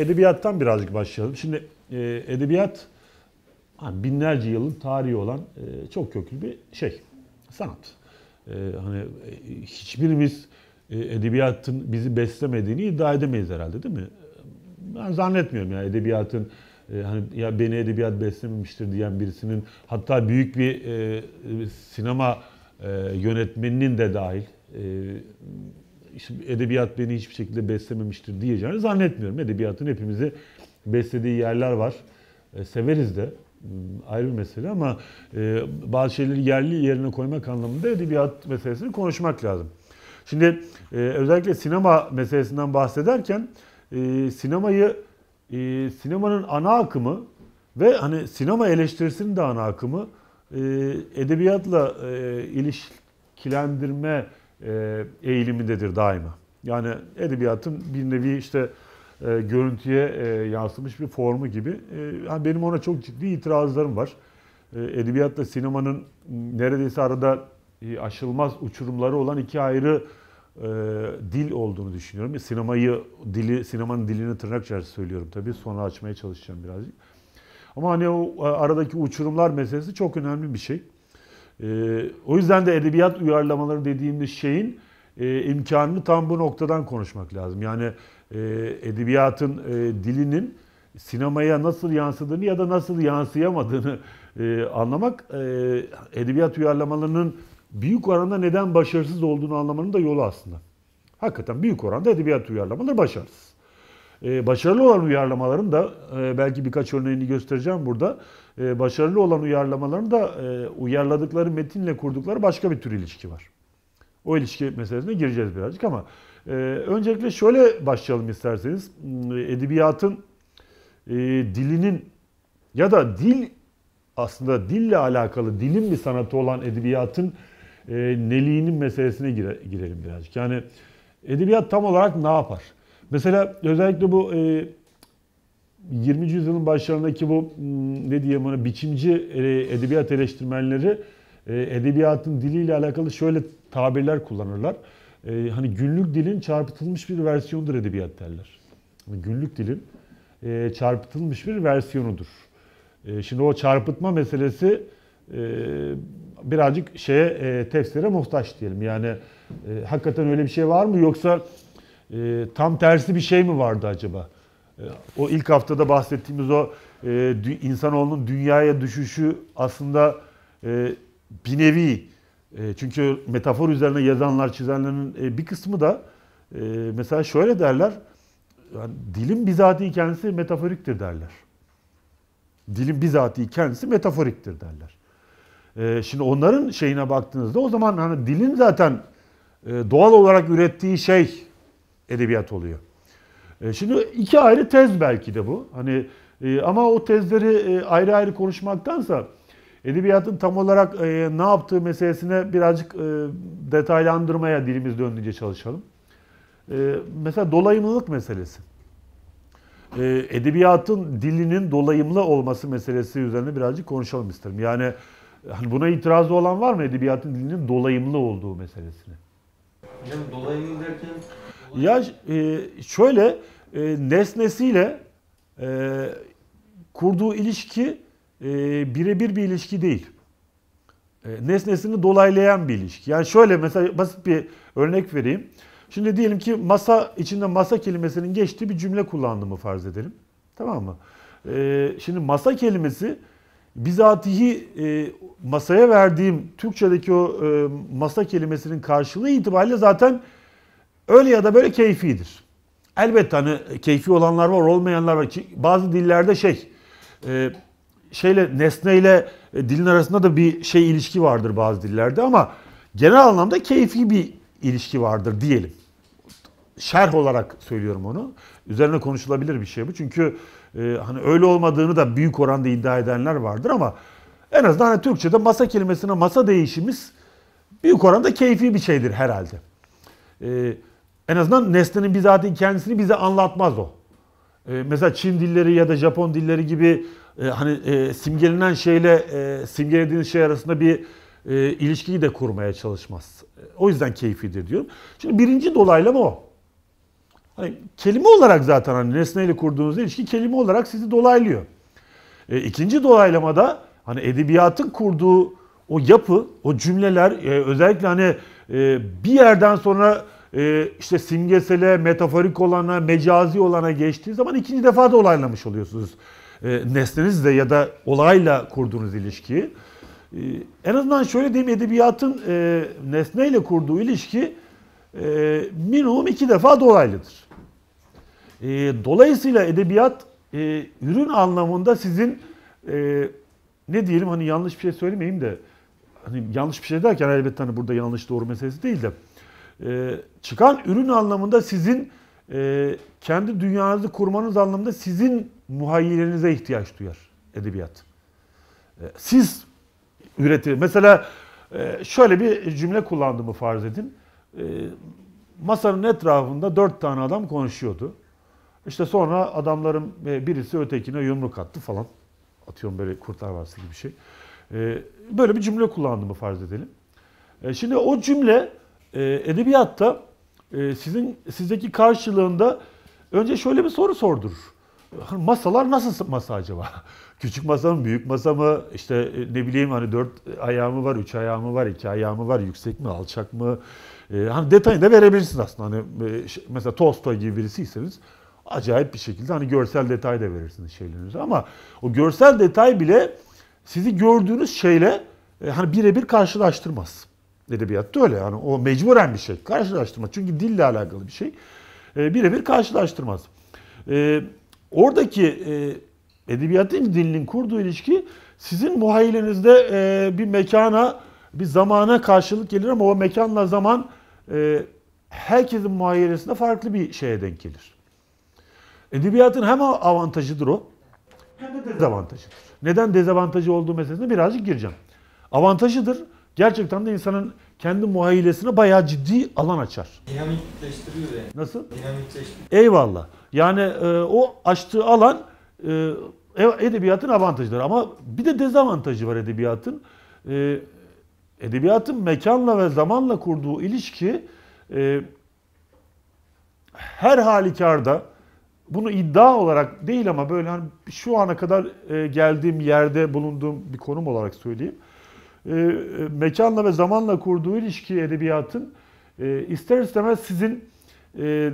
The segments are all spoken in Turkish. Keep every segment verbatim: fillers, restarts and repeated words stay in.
edebiyattan birazcık başlayalım. Şimdi e, edebiyat hani binlerce yılın tarihi olan e, çok köklü bir şey, sanat. E, hani e, hiçbirimiz e, edebiyatın bizi beslemediğini iddia edemeyiz herhalde, değil mi? Ben zannetmiyorum ya edebiyatın e, hani ya beni edebiyat beslememiştir diyen birisinin, hatta büyük bir e, sinema e, yönetmeninin de dahil e, işte edebiyat beni hiçbir şekilde beslememiştir diyeceğini zannetmiyorum. Edebiyatın hepimizi beslediği yerler var. E, severiz de. Ayrı bir mesele ama e, bazı şeyleri yerli yerine koymak anlamında edebiyat meselesini konuşmak lazım. Şimdi e, özellikle sinema meselesinden bahsederken e, sinemayı, e, sinemanın ana akımı ve hani sinema eleştirisinin de ana akımı e, edebiyatla e, ilişkilendirme e, eğilimindedir daima. Yani edebiyatın bir nevi işte E, görüntüye e, yansımış bir formu gibi. E, yani benim ona çok ciddi itirazlarım var. E, edebiyatla sinemanın neredeyse arada e, aşılmaz uçurumları olan iki ayrı e, dil olduğunu düşünüyorum. E, sinemayı, dili, sinemanın dilini tırnak içerisinde söylüyorum tabii. Sonra açmaya çalışacağım birazcık. Ama hani o aradaki uçurumlar meselesi çok önemli bir şey. E, o yüzden de edebiyat uyarlamaları dediğimiz şeyin e, imkanını tam bu noktadan konuşmak lazım. Yani e, edebiyatın e, dilinin sinemaya nasıl yansıdığını ya da nasıl yansıyamadığını e, anlamak, e, edebiyat uyarlamalarının büyük oranda neden başarısız olduğunu anlamanın da yolu aslında. Hakikaten büyük oranda edebiyat uyarlamaları başarısız. E, başarılı olan uyarlamaların da e, belki birkaç örneğini göstereceğim burada. E, başarılı olan uyarlamaların da e, uyarladıkları metinle kurdukları başka bir tür ilişki var. O ilişki meselesine gireceğiz birazcık ama e, öncelikle şöyle başlayalım isterseniz. Edebiyatın e, dilinin ya da dil, aslında dille alakalı, dilin bir sanatı olan edebiyatın e, neliğinin meselesine gire, girelim birazcık. Yani edebiyat tam olarak ne yapar? Mesela özellikle bu e, yirminci yüzyılın başlarındaki bu ne diyeyim ona, biçimci e, edebiyat eleştirmenleri e, edebiyatın diliyle alakalı şöyle tabirler kullanırlar. E, hani günlük dilin çarpıtılmış bir versiyonudur edebiyat derler. Günlük dilin e, çarpıtılmış bir versiyonudur. E, şimdi o çarpıtma meselesi e, birazcık şeye e, tefsire muhtaç diyelim. Yani e, hakikaten öyle bir şey var mı, yoksa e, tam tersi bir şey mi vardı acaba? E, o ilk haftada bahsettiğimiz o e, insanoğlunun dünyaya düşüşü aslında e, bir nevi, e, çünkü metafor üzerine yazanlar, çizenlerin e, bir kısmı da e, mesela şöyle derler, yani dilin bizatihi kendisi metaforiktir derler. Dilin bizatihi kendisi metaforiktir derler. E, şimdi onların şeyine baktığınızda o zaman hani dilin zaten e, doğal olarak ürettiği şey edebiyat oluyor. E, şimdi iki ayrı tez belki de bu. Hani e, ama o tezleri e, ayrı ayrı konuşmaktansa edebiyatın tam olarak e, ne yaptığı meselesine birazcık e, detaylandırmaya dilimiz döndüğünce çalışalım. E, mesela dolayımlılık meselesi. E, edebiyatın dilinin dolayımlı olması meselesi üzerine birazcık konuşalım isterim. Yani hani buna itirazı olan var mı, edebiyatın dilinin dolayımlı olduğu meselesine? Yani dolayımlı derken? Ya e, şöyle e, nesnesiyle e, kurduğu ilişki e, birebir bir ilişki değil. E, nesnesini dolaylayan bir ilişki. Yani şöyle mesela basit bir örnek vereyim. Şimdi diyelim ki masa, içinde masa kelimesinin geçtiği bir cümle kullandığımı farz edelim. Tamam mı? E, şimdi masa kelimesi bizatihi e, masaya verdiğim Türkçedeki o e, masa kelimesinin karşılığı itibariyle zaten öyle ya da böyle keyfidir. Elbette hani keyfi olanlar var, olmayanlar var. Bazı dillerde şey, e, şeyle, nesneyle e, dilin arasında da bir şey ilişki vardır bazı dillerde ama genel anlamda keyfi bir ilişki vardır diyelim. Şerh olarak söylüyorum onu. Üzerine konuşulabilir bir şey bu. Çünkü e, hani öyle olmadığını da büyük oranda iddia edenler vardır ama en azından hani Türkçe'de masa kelimesine masa değişimiz büyük oranda keyfi bir şeydir herhalde. E, En azından nesnenin bizatihi kendisini bize anlatmaz o. Ee, mesela Çin dilleri ya da Japon dilleri gibi e, hani e, simgelenen şeyle e, simgelediğiniz şey arasında bir e, ilişkiyi de kurmaya çalışmaz. E, o yüzden keyfidir diyorum. Şimdi birinci dolaylama o. Hani kelime olarak zaten hani nesneyle kurduğunuz ilişki kelime olarak sizi dolaylıyor. E, ikinci dolaylamada hani edebiyatın kurduğu o yapı, o cümleler e, özellikle hani e, bir yerden sonra e, işte simgesele, metaforik olana, mecazi olana geçtiği zaman ikinci defa dolaylamış oluyorsunuz. E, nesnenizle ya da olayla kurduğunuz ilişkiyi. E, en azından şöyle diyeyim, edebiyatın e, nesneyle kurduğu ilişki e, minimum iki defa dolaylıdır. E, dolayısıyla edebiyat e, ürün anlamında sizin e, ne diyelim, hani yanlış bir şey söylemeyeyim de, hani yanlış bir şey derken elbette hani burada yanlış doğru meselesi değil de e, çıkan ürün anlamında sizin e, kendi dünyanızı kurmanız anlamında sizin muhayyilenize ihtiyaç duyar edebiyat. E, siz üretir. Mesela e, şöyle bir cümle kullandığımı farz edin. E, masanın etrafında dört tane adam konuşuyordu. İşte sonra adamların birisi ötekine yumruk attı falan. Atıyorum, böyle Kurtlar Vadisi gibi bir şey. Ee, böyle bir cümle kullandığımı farz edelim. Ee, şimdi o cümle e, edebiyatta e, sizin sizdeki karşılığında önce şöyle bir soru sordurur. Masalar nasıl masa acaba? Küçük masa mı, büyük masa mı? İşte e, ne bileyim, hani dört ayağı mı var, üç ayağı mı var, iki ayağı mı var, yüksek mi, alçak mı? E, hani detayını da verebilirsiniz aslında. Hani e, şey, mesela Tolstoy gibi birisiyseniz acayip bir şekilde hani görsel detay da verirsiniz şeylerinize. Ama o görsel detay bile sizi gördüğünüz şeyle e, hani birebir karşılaştırmaz. Edebiyatta öyle, yani o mecburen bir şey. Karşılaştırmaz. Çünkü dille alakalı bir şey. E, birebir karşılaştırmaz. E, oradaki e, edebiyatın dilinin kurduğu ilişki sizin muhayyilenizde e, bir mekana, bir zamana karşılık gelir ama o mekanla zaman e, herkesin muhayyilesinde farklı bir şeye denk gelir. Edebiyatın hem avantajıdır o, hem de dezavantajıdır. Neden dezavantajı olduğu meselesine birazcık gireceğim. Avantajıdır, gerçekten de insanın kendi muhayyilesine bayağı ciddi alan açar. Dinamikleştiriyor yani. Nasıl? Dinamikleştiriyor. Eyvallah. Yani e, o açtığı alan e, edebiyatın avantajıdır. Ama bir de dezavantajı var edebiyatın. E, edebiyatın mekanla ve zamanla kurduğu ilişki e, her halükarda, bunu iddia olarak değil ama böyle hani şu ana kadar e, geldiğim yerde bulunduğum bir konum olarak söyleyeyim. E, mekanla ve zamanla kurduğu ilişki edebiyatın e, ister istemez sizin e,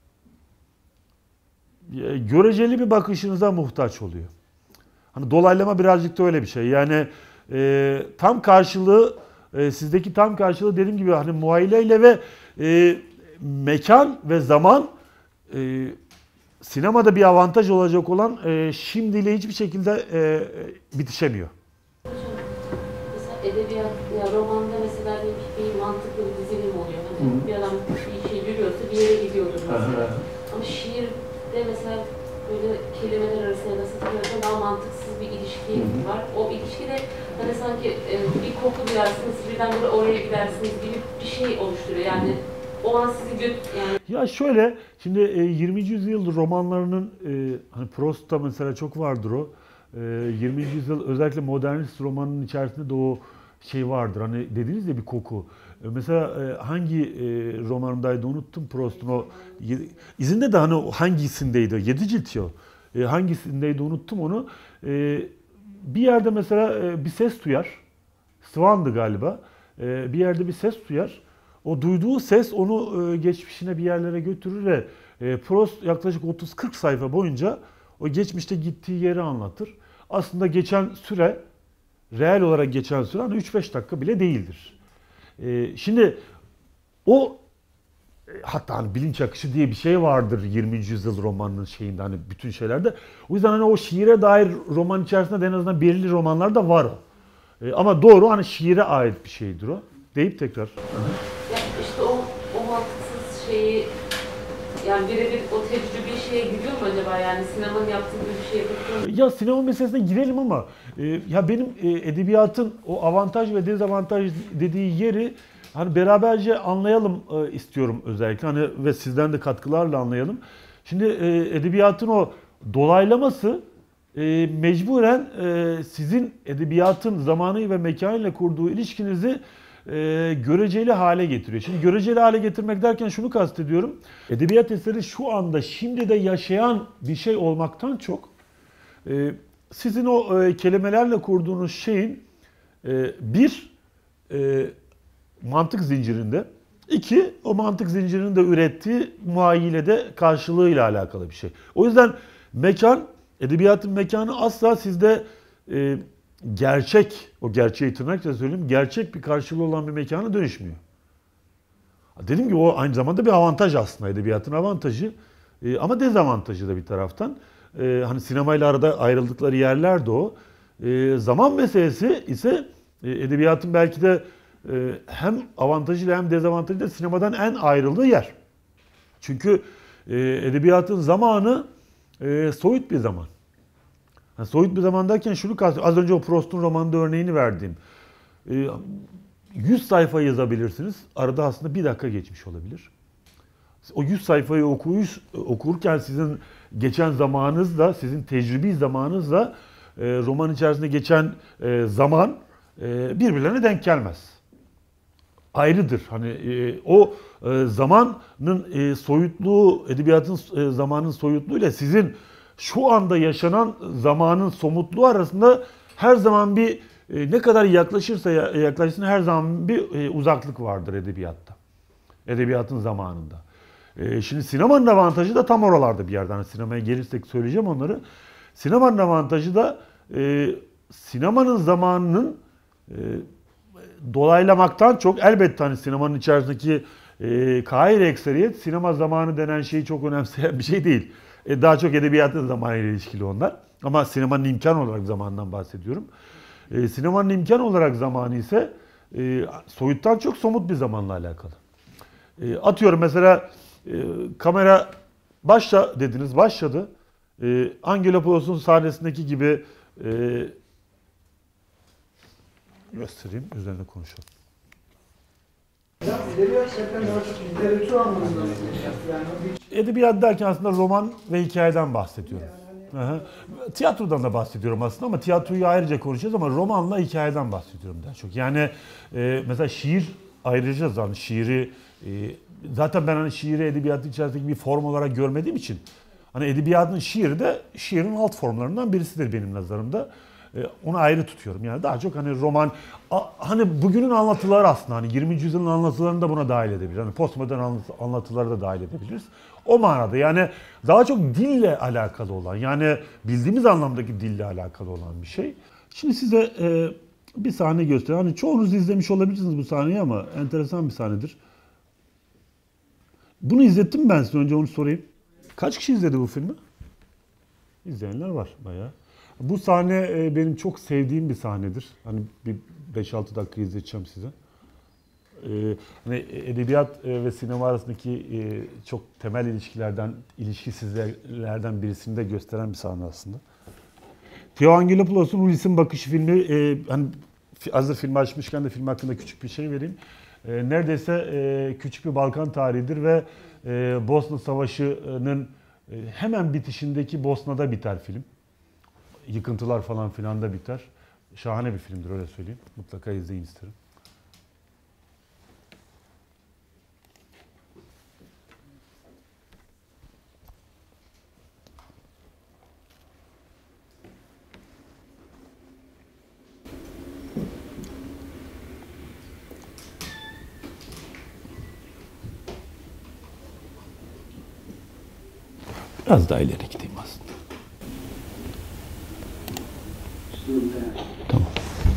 göreceli bir bakışınıza muhtaç oluyor. Hani dolaylama birazcık da öyle bir şey. Yani e, tam karşılığı, e, sizdeki tam karşılığı dediğim gibi hani muayyileyle ve e, mekan ve zaman e, sinemada bir avantaj olacak olan e, şimdiyle hiçbir şekilde e, bitişemiyor. Hocam, mesela edebiyat, ya romanda mesela bir mantıklı bir dizilim oluyor. Hani Hı. bir adam bir şey yürüyorsa bir yere gidiyordur mesela. Ama şiirde mesela böyle kelimeler arasında ya da satırlarda daha mantıksız bir ilişki Hı. var. O ilişki de hani sanki e, bir koku duyarsınız, birdenbire oraya gidersiniz gibi bir şey oluşturuyor. Yani o an sizi gö yani. Ya şöyle, şimdi yirminci yüzyıl romanlarının hani Proust'ta mesela çok vardır o. yirminci yüzyıl özellikle modernist romanın içerisinde de o şey vardır. Hani dediniz ya, bir koku. Mesela hangi romanındaydı unuttum Proust'un o. İzinde de hani hangisindeydi? Yedi cilt ya. Hangisindeydi unuttum onu. Bir yerde mesela bir ses duyar. Swan'dı galiba. Bir yerde bir ses duyar. O duyduğu ses onu geçmişine bir yerlere götürür ve Proust yaklaşık otuz kırk sayfa boyunca o geçmişte gittiği yeri anlatır. Aslında geçen süre, reel olarak geçen süre hani üç beş dakika bile değildir. Şimdi o, hatta hani bilinç akışı diye bir şey vardır yirminci yüzyıl romanının şeyinde, hani bütün şeylerde. O yüzden hani o şiire dair roman içerisinde de en azından belirli romanlar da var o. Ama doğru, hani şiire ait bir şeydir o. Deyip tekrar. Ya işte o, o mantıksız şeyi, yani birebir o tecrübe şeye gidiyor mu acaba, yani sinemanın yaptığı gibi bir şey yapıyor mu? Ya sinema meselesine girelim ama e, ya benim e, edebiyatın o avantaj ve dezavantaj dediği yeri hani beraberce anlayalım e, istiyorum özellikle, hani ve sizden de katkılarla anlayalım. Şimdi e, edebiyatın o dolaylaması e, mecburen e, sizin edebiyatın zamanı ve mekanıyla kurduğu ilişkinizi e, göreceli hale getiriyor. Şimdi göreceli hale getirmek derken şunu kastediyorum. Edebiyat eseri şu anda şimdi de yaşayan bir şey olmaktan çok e, sizin o e, kelimelerle kurduğunuz şeyin e, bir e, mantık zincirinde, iki o mantık zincirinin de ürettiği muayyilede karşılığıyla alakalı bir şey. O yüzden mekan, edebiyatın mekanı asla sizde e, gerçek, o gerçeği tırnakla söyleyeyim, gerçek bir karşılığı olan bir mekana dönüşmüyor. Dediğim gibi o aynı zamanda bir avantaj aslında, edebiyatın avantajı e, ama dezavantajı da bir taraftan. E, hani sinemayla arada ayrıldıkları yerler de o. E, zaman meselesi ise e, edebiyatın belki de e, hem avantajıyla hem dezavantajıyla sinemadan en ayrıldığı yer. Çünkü e, edebiyatın zamanı e, soyut bir zaman. Yani soyut bir zaman derken şunu kastediyorum. Az önce o Proust'un romanında örneğini verdiğim. E, yüz sayfa yazabilirsiniz. Arada aslında bir dakika geçmiş olabilir. O yüz sayfayı okuyuş, okurken sizin geçen zamanınızla, sizin tecrübi zamanınızla e, roman içerisinde geçen e, zaman e, birbirlerine denk gelmez. Ayrıdır. Hani e, o e, zamanın e, soyutluğu, edebiyatın e, zamanın soyutluğuyla sizin şu anda yaşanan zamanın somutluğu arasında her zaman bir e, ne kadar yaklaşırsa yaklaşsın her zaman bir e, uzaklık vardır edebiyatta. Edebiyatın zamanında. E, şimdi sinemanın avantajı da tam oralarda bir yerden. Yani sinemaya gelirsek söyleyeceğim onları. Sinemanın avantajı da e, sinemanın zamanının e, dolaylamaktan çok elbette hani sinemanın içerisindeki e, kair ekseriyet sinema zamanı denen şeyi çok önemseyen bir şey değil. E, daha çok edebiyatın zamanıyla ilişkili onlar. Ama sinemanın imkan olarak zamanından bahsediyorum. E, sinemanın imkan olarak zamanı ise e, soyuttan çok somut bir zamanla alakalı. E, atıyorum mesela e, kamera başla dediniz, başladı. E, Angelopoulos'un sahnesindeki gibi e, göstereyim, üzerine konuşalım. Ya edebiyat zaten daha çok literatür anlamında yani bir Edebiyat derken aslında roman ve hikayeden bahsediyorum. Aha. Tiyatrodan da bahsediyorum aslında ama tiyatroyu ayrıca konuşacağız ama romanla hikayeden bahsediyorum daha çok. Yani e, mesela şiir ayıracağız hani şiiri e, zaten ben hani şiiri edebiyatın içerisindeki bir form olarak görmediğim için hani edebiyatın şiiri de şiirin alt formlarından birisidir benim nazarımda. Onu ayrı tutuyorum. Yani daha çok hani roman, hani bugünün anlatıları aslında hani yirminci yüzyılın anlatılarını da buna dahil edebiliriz. Hani postmodern anlatıları da dahil edebiliriz. O manada yani daha çok dille alakalı olan, yani bildiğimiz anlamdaki dille alakalı olan bir şey. Şimdi size e, bir sahne göstereyim. Hani çoğunuz izlemiş olabilirsiniz bu sahneyi ama enteresan bir sahnedir. Bunu izlettim mi ben size? Önce onu sorayım. Kaç kişi izledi bu filmi? İzleyenler var bayağı. Bu sahne benim çok sevdiğim bir sahnedir. Hani bir beş altı dakika izleteceğim size. Ee, hani edebiyat ve sinema arasındaki çok temel ilişkilerden, ilişkisizlerden birisini de gösteren bir sahne aslında. Theo Angelopoulos'un Ulysses'in Bakışı filmi, e, hani hazır filmi açmışken de film hakkında küçük bir şey vereyim. E, neredeyse e, küçük bir Balkan tarihidir ve e, Bosna Savaşı'nın e, hemen bitişindeki Bosna'da biter film. Yıkıntılar falan filan da biter. Şahane bir filmdir öyle söyleyeyim. Mutlaka izleyin isterim. Biraz daha ileri gideyim aslında. Tamam.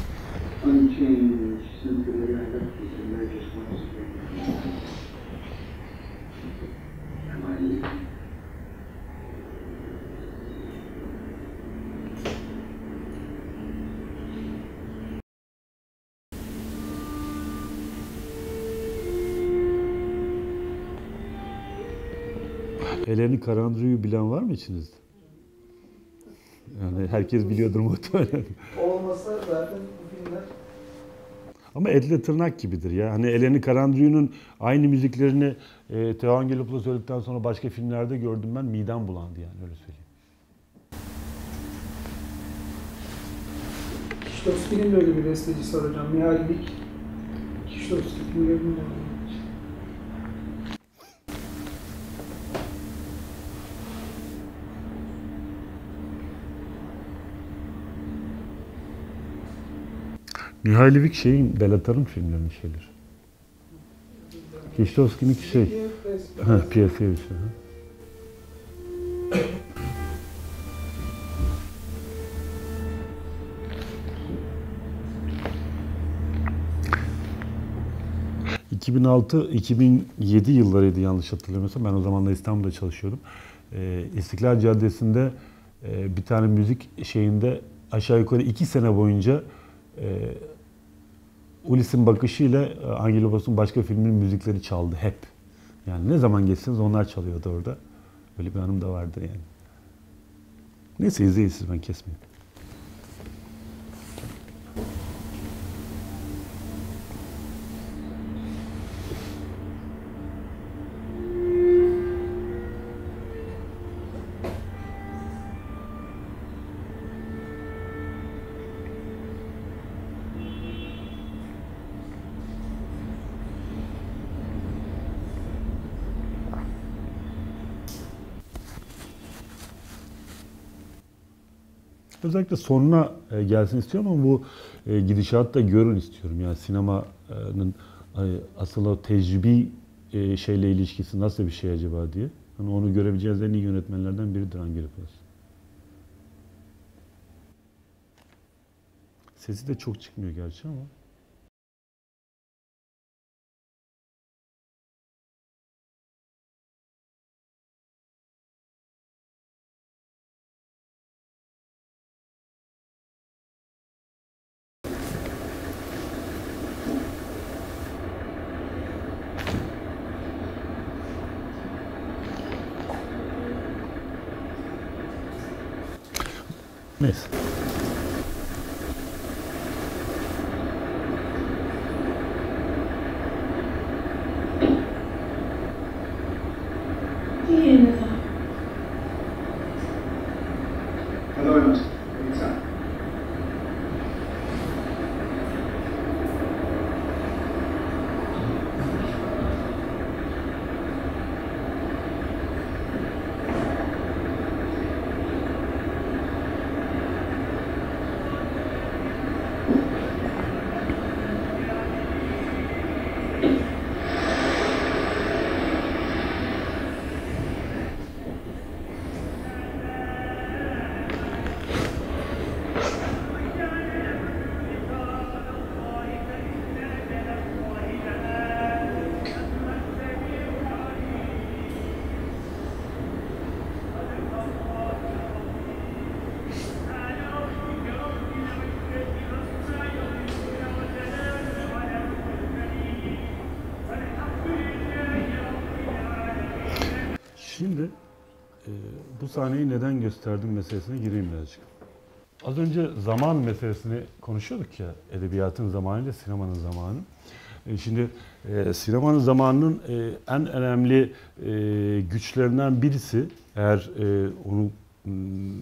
Eleni Karandra'yı bilen var mı içinizde? Yani herkes biliyordur muhtemelen. olmasa zaten bu filmler Ama etle tırnak gibidir ya. Hani Eleni Karandra'nın aynı müziklerini e, Theo Angelopoulos söyledikten sonra başka filmlerde gördüm ben. Midem bulandı yani öyle söyleyeyim. Kişitovski'nin de öyle bir bestecisi var hocam. Mihail Vik. Kişilovski filmlerinin Mihailivik şeyin, Belatar'ın filmlerinin şeyleri. Kişilovski'nin şey, ha, piyasaya bir şey. Ha. iki bin altı iki bin yedi yıllarıydı yanlış hatırlamıyorsam. Ben o zaman da İstanbul'da çalışıyordum. Ee, İstiklal Caddesi'nde e, bir tane müzik şeyinde aşağı yukarı iki sene boyunca e, Ulis'in bakışıyla e, Angelopoulos başka filmin müzikleri çaldı hep. Yani ne zaman geçseniz onlar çalıyordu orada. Öyle bir anım da vardı yani. Neyse izleyin siz, ben kesmeyeyim. Özellikle sonuna e, gelsin istiyorum ama bu e, gidişatı da görün istiyorum. Yani sinemanın e, asıl o tecrübi e, şeyle ilişkisi nasıl bir şey acaba diye. Hani onu görebileceğiniz en iyi yönetmenlerden biridir Angelopoulos. Sesi de çok çıkmıyor gerçi ama. Neyse. Hadi oynasın. Güzel. Şimdi e, bu sahneyi neden gösterdim meselesine gireyim birazcık. Az önce zaman meselesini konuşuyorduk ya, edebiyatın zamanı ile sinemanın zamanı. E, şimdi e, sinemanın zamanının e, en önemli e, güçlerinden birisi, eğer e, onu m,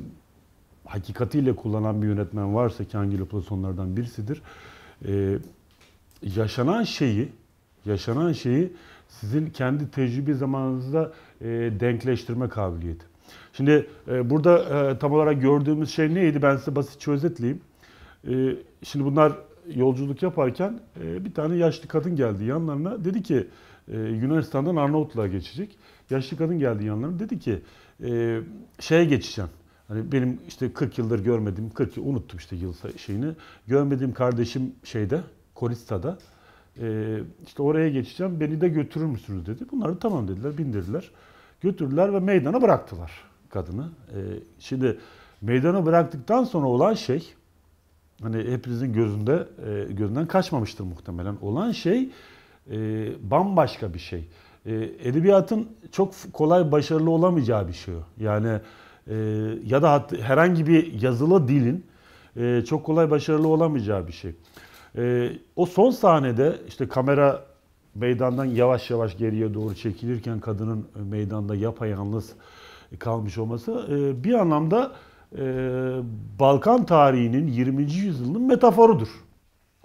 hakikatiyle kullanan bir yönetmen varsa ki Angelopoulos onlardan birisidir. E, yaşanan şeyi, yaşanan şeyi sizin kendi tecrübe zamanınızda e, denkleştirme kabiliyeti. Şimdi e, burada e, tam olarak gördüğümüz şey neydi? Ben size basitçe özetleyeyim. E, şimdi bunlar yolculuk yaparken e, bir tane yaşlı kadın geldi yanlarına. Dedi ki e, Yunanistan'dan Arnavutluğa geçecek. Yaşlı kadın geldi yanlarına. Dedi ki e, şeye geçeceğim. Hani benim işte kırk yıldır görmediğim, kırk yıl unuttum işte yıl şeyini. Görmediğim kardeşim şeyde, Korista'da. Ee, işte oraya geçeceğim, beni de götürür müsünüz dedi. Bunlar da tamam dediler, bindirdiler. Götürdüler ve meydana bıraktılar kadını. Ee, şimdi meydana bıraktıktan sonra olan şey, hani hepinizin gözünde, e, gözünden kaçmamıştır muhtemelen. Olan şey e, bambaşka bir şey. E, edebiyatın çok kolay başarılı olamayacağı bir şey o. Yani e, ya da hatta herhangi bir yazılı dilin e, çok kolay başarılı olamayacağı bir şey. Ee, o son sahnede işte kamera meydandan yavaş yavaş geriye doğru çekilirken kadının meydanda yapayalnız kalmış olması e, bir anlamda e, Balkan tarihinin yirminci yüzyılının metaforudur.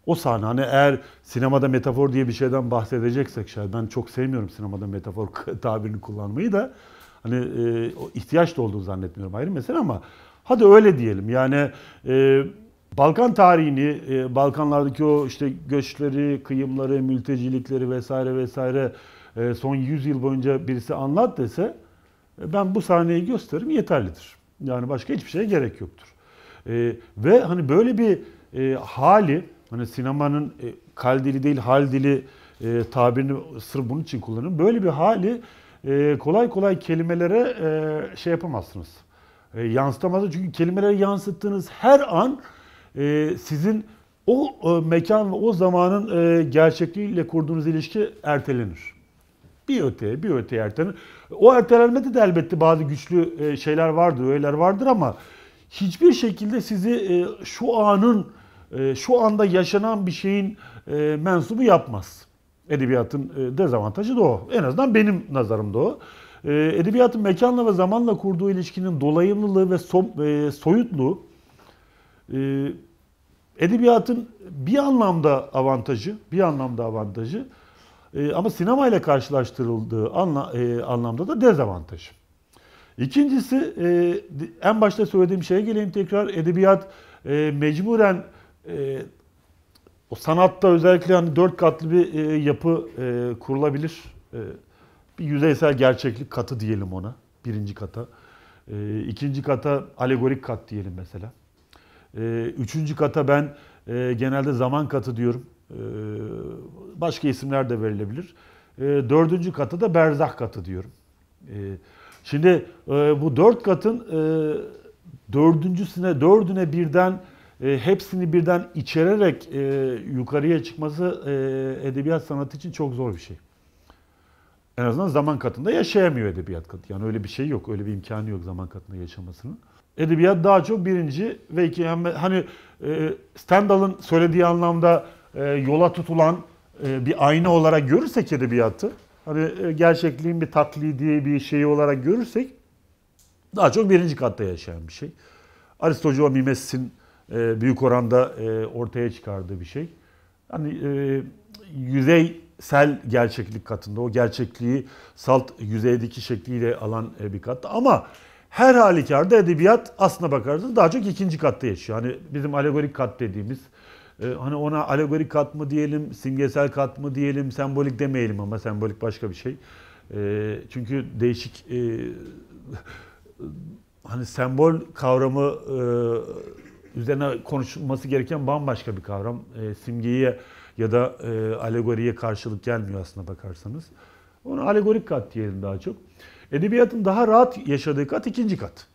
o sahne, hani eğer sinemada metafor diye bir şeyden bahsedeceksek, şayet ben çok sevmiyorum sinemada metafor tabirini kullanmayı da, hani e, o ihtiyaç da olduğunu zannetmiyorum, ayrı mesele, ama hadi öyle diyelim. Yani e, Balkan tarihini, e, Balkanlardaki o işte göçleri, kıyımları, mültecilikleri vesaire vesaire e, son yüz yıl boyunca birisi anlat dese, e, ben bu sahneyi gösteririm, yeterlidir. Yani başka hiçbir şeye gerek yoktur. E, ve hani böyle bir e, hali, hani sinemanın e, kal dili değil hal dili e, tabirini sırf bunun için kullanıyorum. Böyle bir hali e, kolay kolay kelimelere e, şey yapamazsınız. E, yansıtamazsınız. Çünkü kelimeleri yansıttığınız her an e, sizin o e, mekan ve o zamanın e, gerçekliğiyle kurduğunuz ilişki ertelenir. Bir öteye, bir öteye ertelenir. O ertelenmede de elbette bazı güçlü e, şeyler vardır, öğeler vardır, ama hiçbir şekilde sizi e, şu anın, e, şu anda yaşanan bir şeyin e, mensubu yapmaz. Edebiyatın e, dezavantajı da o. En azından benim nazarımda o. E, edebiyatın mekanla ve zamanla kurduğu ilişkinin dolayımlılığı ve so, e, soyutluğu, e, edebiyatın bir anlamda avantajı, bir anlamda avantajı, e, ama sinema ile karşılaştırıldığı anla, e, anlamda da dezavantajı. İkincisi, e, en başta söylediğim şeye geleyim tekrar. Edebiyat e, mecburen e, o sanatta özellikle hani dört katlı bir e, yapı e, kurulabilir. E, bir yüzeysel gerçeklik katı diyelim ona, birinci kata. E, ikinci kata alegorik kat diyelim mesela. E, üçüncü kata ben e, genelde zaman katı diyorum. E, başka isimler de verilebilir. E, dördüncü kata da berzah katı diyorum. E, Şimdi e, bu dört katın e, dördüncüsüne, dördüne birden e, hepsini birden içererek e, yukarıya çıkması e, edebiyat sanatı için çok zor bir şey. En azından zaman katında yaşayamıyor edebiyat katı. Yani öyle bir şey yok, öyle bir imkanı yok zaman katında yaşamasının. Edebiyat daha çok birinci ve iki, hani e, Stendhal'ın söylediği anlamda e, yola tutulan e, bir ayna olarak görürsek edebiyatı, hani gerçekliğin bir taklidi bir şeyi olarak görürsek, daha çok birinci katta yaşayan bir şey. Aristocu o Mimesis'in e, büyük oranda e, ortaya çıkardığı bir şey. Hani e, yüzeysel gerçeklik katında, o gerçekliği salt yüzeydeki şekliyle alan e, bir katta. Ama her halükarda edebiyat aslına bakarsanız daha çok ikinci katta yaşıyor. Hani bizim alegorik kat dediğimiz, hani ona alegorik kat mı diyelim, simgesel kat mı diyelim, sembolik demeyelim, ama sembolik başka bir şey. Çünkü değişik, hani sembol kavramı üzerine konuşulması gereken bambaşka bir kavram. Simgeye ya da alegoriye karşılık gelmiyor aslına bakarsanız. Ona alegorik kat diyelim daha çok. Edebiyatın daha rahat yaşadığı kat ikinci kat.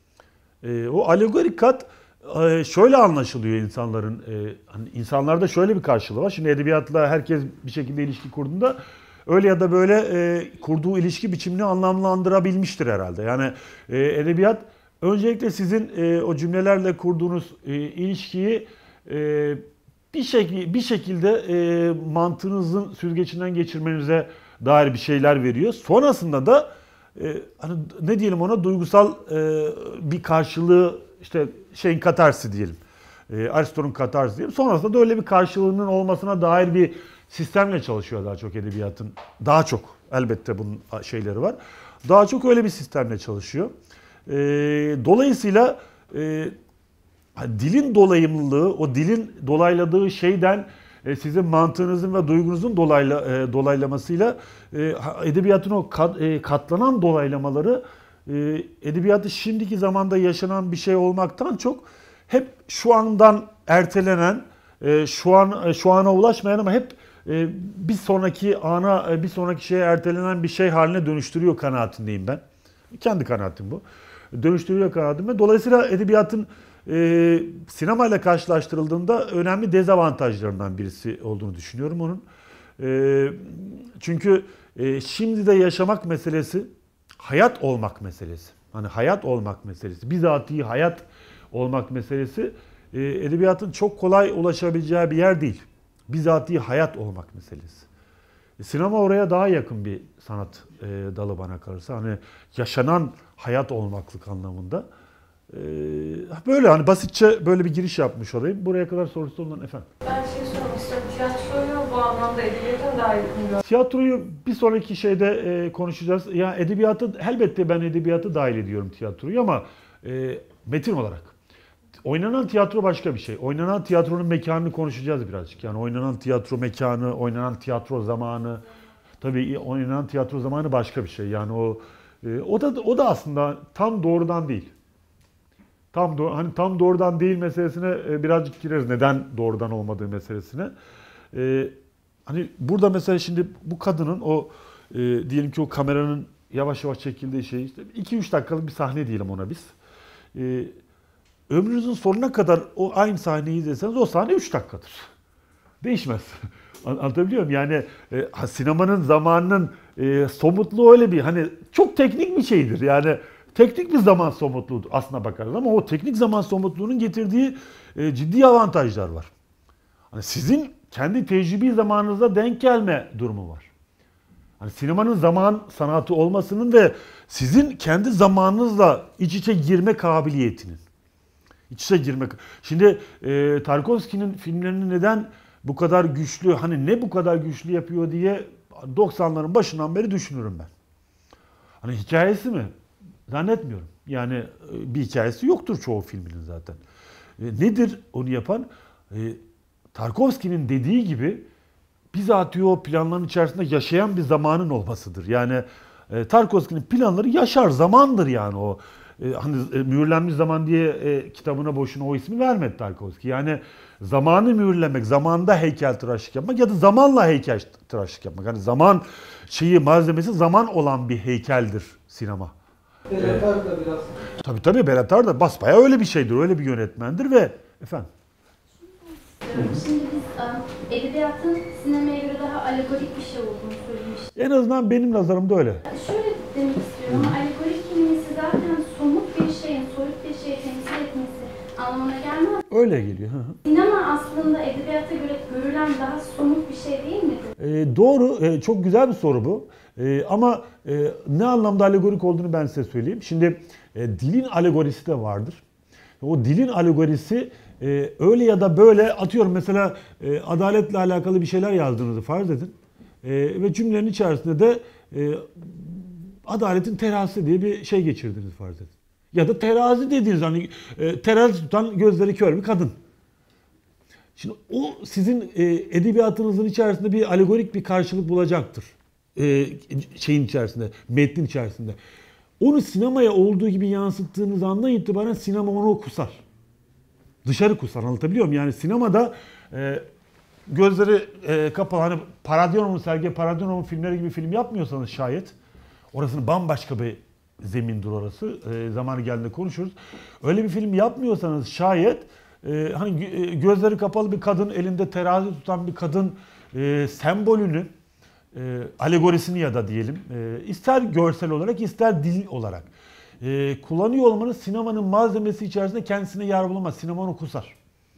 O alegorik kat şöyle anlaşılıyor insanların, hani insanlarda şöyle bir karşılığı var. Şimdi edebiyatla herkes bir şekilde ilişki kurduğunda öyle ya da böyle kurduğu ilişki biçimini anlamlandırabilmiştir herhalde. Yani edebiyat öncelikle sizin o cümlelerle kurduğunuz ilişkiyi bir şekilde bir şekilde mantığınızın süzgecinden geçirmenize dair bir şeyler veriyor. Sonrasında da hani ne diyelim ona, duygusal bir karşılığı, işte şeyin katarsi diyelim. E, Aristo'nun katarsi diyelim. Sonrasında da öyle bir karşılığının olmasına dair bir sistemle çalışıyor daha çok edebiyatın. Daha çok, elbette bunun şeyleri var. Daha çok öyle bir sistemle çalışıyor. E, dolayısıyla e, dilin dolayımlılığı, o dilin dolayladığı şeyden e, sizin mantığınızın ve duygunuzun dolayla, e, dolaylamasıyla e, edebiyatın o kat, e, katlanan dolaylamaları e, edebiyatı şimdiki zamanda yaşanan bir şey olmaktan çok hep şu andan ertelenen, e, şu an e, şu ana ulaşmayan ama hep e, bir sonraki ana, e, bir sonraki şeye ertelenen bir şey haline dönüştürüyor kanaatindeyim ben. Kendi kanaatim bu. Dönüştürüyor kanaatim ben. Dolayısıyla edebiyatın e, sinemayla karşılaştırıldığında önemli dezavantajlarından birisi olduğunu düşünüyorum onun. E, çünkü e, şimdi de yaşamak meselesi, hayat olmak meselesi. Hani hayat olmak meselesi, bizatihi hayat olmak meselesi e, edebiyatın çok kolay ulaşabileceği bir yer değil. Bizatihi hayat olmak meselesi. E, sinema oraya daha yakın bir sanat e, dalı bana kalırsa. Hani yaşanan hayat olmaklık anlamında. Ee, böyle hani basitçe böyle bir giriş yapmış olayım. Buraya kadar sorusu olan efendim. Ben şey sormak istiyorum. Tiyatroyu bu anlamda edebiyata daha yakın görüyorum. Tiyatroyu bir sonraki şeyde e, konuşacağız. Ya yani edebiyatı elbette ben edebiyatı dahil ediyorum tiyatroyu ama e, metin olarak. Oynanan tiyatro başka bir şey. Oynanan tiyatronun mekanını konuşacağız birazcık. Yani oynanan tiyatro mekanı, oynanan tiyatro zamanı. Tabii oynanan tiyatro zamanı başka bir şey. Yani o e, o da o da aslında tam doğrudan değil. Tam do- hani tam doğrudan değil meselesine e, birazcık gireriz. Neden doğrudan olmadığı meselesine. E, hani burada mesela şimdi bu kadının o e, diyelim ki o kameranın yavaş yavaş çekildiği şey işte iki üç dakikalık bir sahne diyelim ona biz. E, ömrünüzün sonuna kadar o aynı sahneyi izleseniz o sahne üç dakikadır. Değişmez. Anlatabiliyor muyum? Yani e, sinemanın zamanının e, somutluğu öyle bir hani çok teknik bir şeydir. Yani teknik bir zaman somutluğudur aslına bakarız ama o teknik zaman somutluğunun getirdiği e, ciddi avantajlar var. Hani sizin kendi tecrübi zamanınıza denk gelme durumu var. Hani sinemanın zaman sanatı olmasının ve sizin kendi zamanınızla iç içe girme kabiliyetinin. İç içe girmek. Şimdi e, Tarkovski'nin filmlerini neden bu kadar güçlü, hani ne bu kadar güçlü yapıyor diye doksanların başından beri düşünürüm ben. Hani hikayesi mi? Zannetmiyorum. Yani bir hikayesi yoktur çoğu filminin zaten. E, nedir onu yapan? E, Tarkovski'nin dediği gibi bizatihi o planların içerisinde yaşayan bir zamanın olmasıdır. Yani e, Tarkovski'nin planları yaşar zamandır yani o. E, hani e, mühürlenmiş zaman diye e, kitabına boşuna o ismi vermedi Tarkovski. Yani zamanı mühürlemek, zamanda heykeltıraşlık yapmak ya da zamanla heykeltıraşlık yapmak. Hani zaman şeyi malzemesi zaman olan bir heykeldir sinema. Beratar da biraz. Tabii tabii Beratar da basbayağı öyle bir şeydir, öyle bir yönetmendir ve efendim. Şimdi biz um, edebiyatın sinemaya göre daha alegorik bir şey olduğunu söylemiştik. En azından benim nazarımda öyle. Şöyle demek istiyorum, alegorik kelimesi zaten somut bir şeyin, soyut bir şeyi temsil etmesi anlamına gelmez. Öyle geliyor. Hı hı. Sinema aslında edebiyata göre görülen daha somut bir şey değil midir? E, doğru, e, çok güzel bir soru bu. E, ama e, ne anlamda alegorik olduğunu ben size söyleyeyim. Şimdi e, dilin alegorisi de vardır. O dilin alegorisi e, öyle ya da böyle atıyorum mesela e, adaletle alakalı bir şeyler yazdığınızı farz edin. E, ve cümlenin içerisinde de e, adaletin terazisi diye bir şey geçirdiğinizi farz edin. Ya da terazi dediğiniz hani e, terazi tutan gözleri kör bir kadın. Şimdi o sizin e, edebiyatınızın içerisinde bir alegorik bir karşılık bulacaktır. E, şeyin içerisinde, metnin içerisinde. Onu sinemaya olduğu gibi yansıttığınız andan itibaren sinema onu kusar. Dışarı kusar, anlatabiliyor muyum? Yani sinemada e, gözleri e, kapalı, hani Paradionov'un, Sergey Paradionov'un filmleri gibi film yapmıyorsanız şayet, orasını bambaşka bir zemindir orası. E, zamanı geldiğinde konuşuruz. Öyle bir film yapmıyorsanız şayet, e, hani e, gözleri kapalı bir kadın, elinde terazi tutan bir kadın e, sembolünü, e, alegorisini ya da diyelim, e, ister görsel olarak ister dil olarak e, kullanıyor olmanız sinemanın malzemesi içerisinde kendisine yer bulamaz. Sinema onu kusar.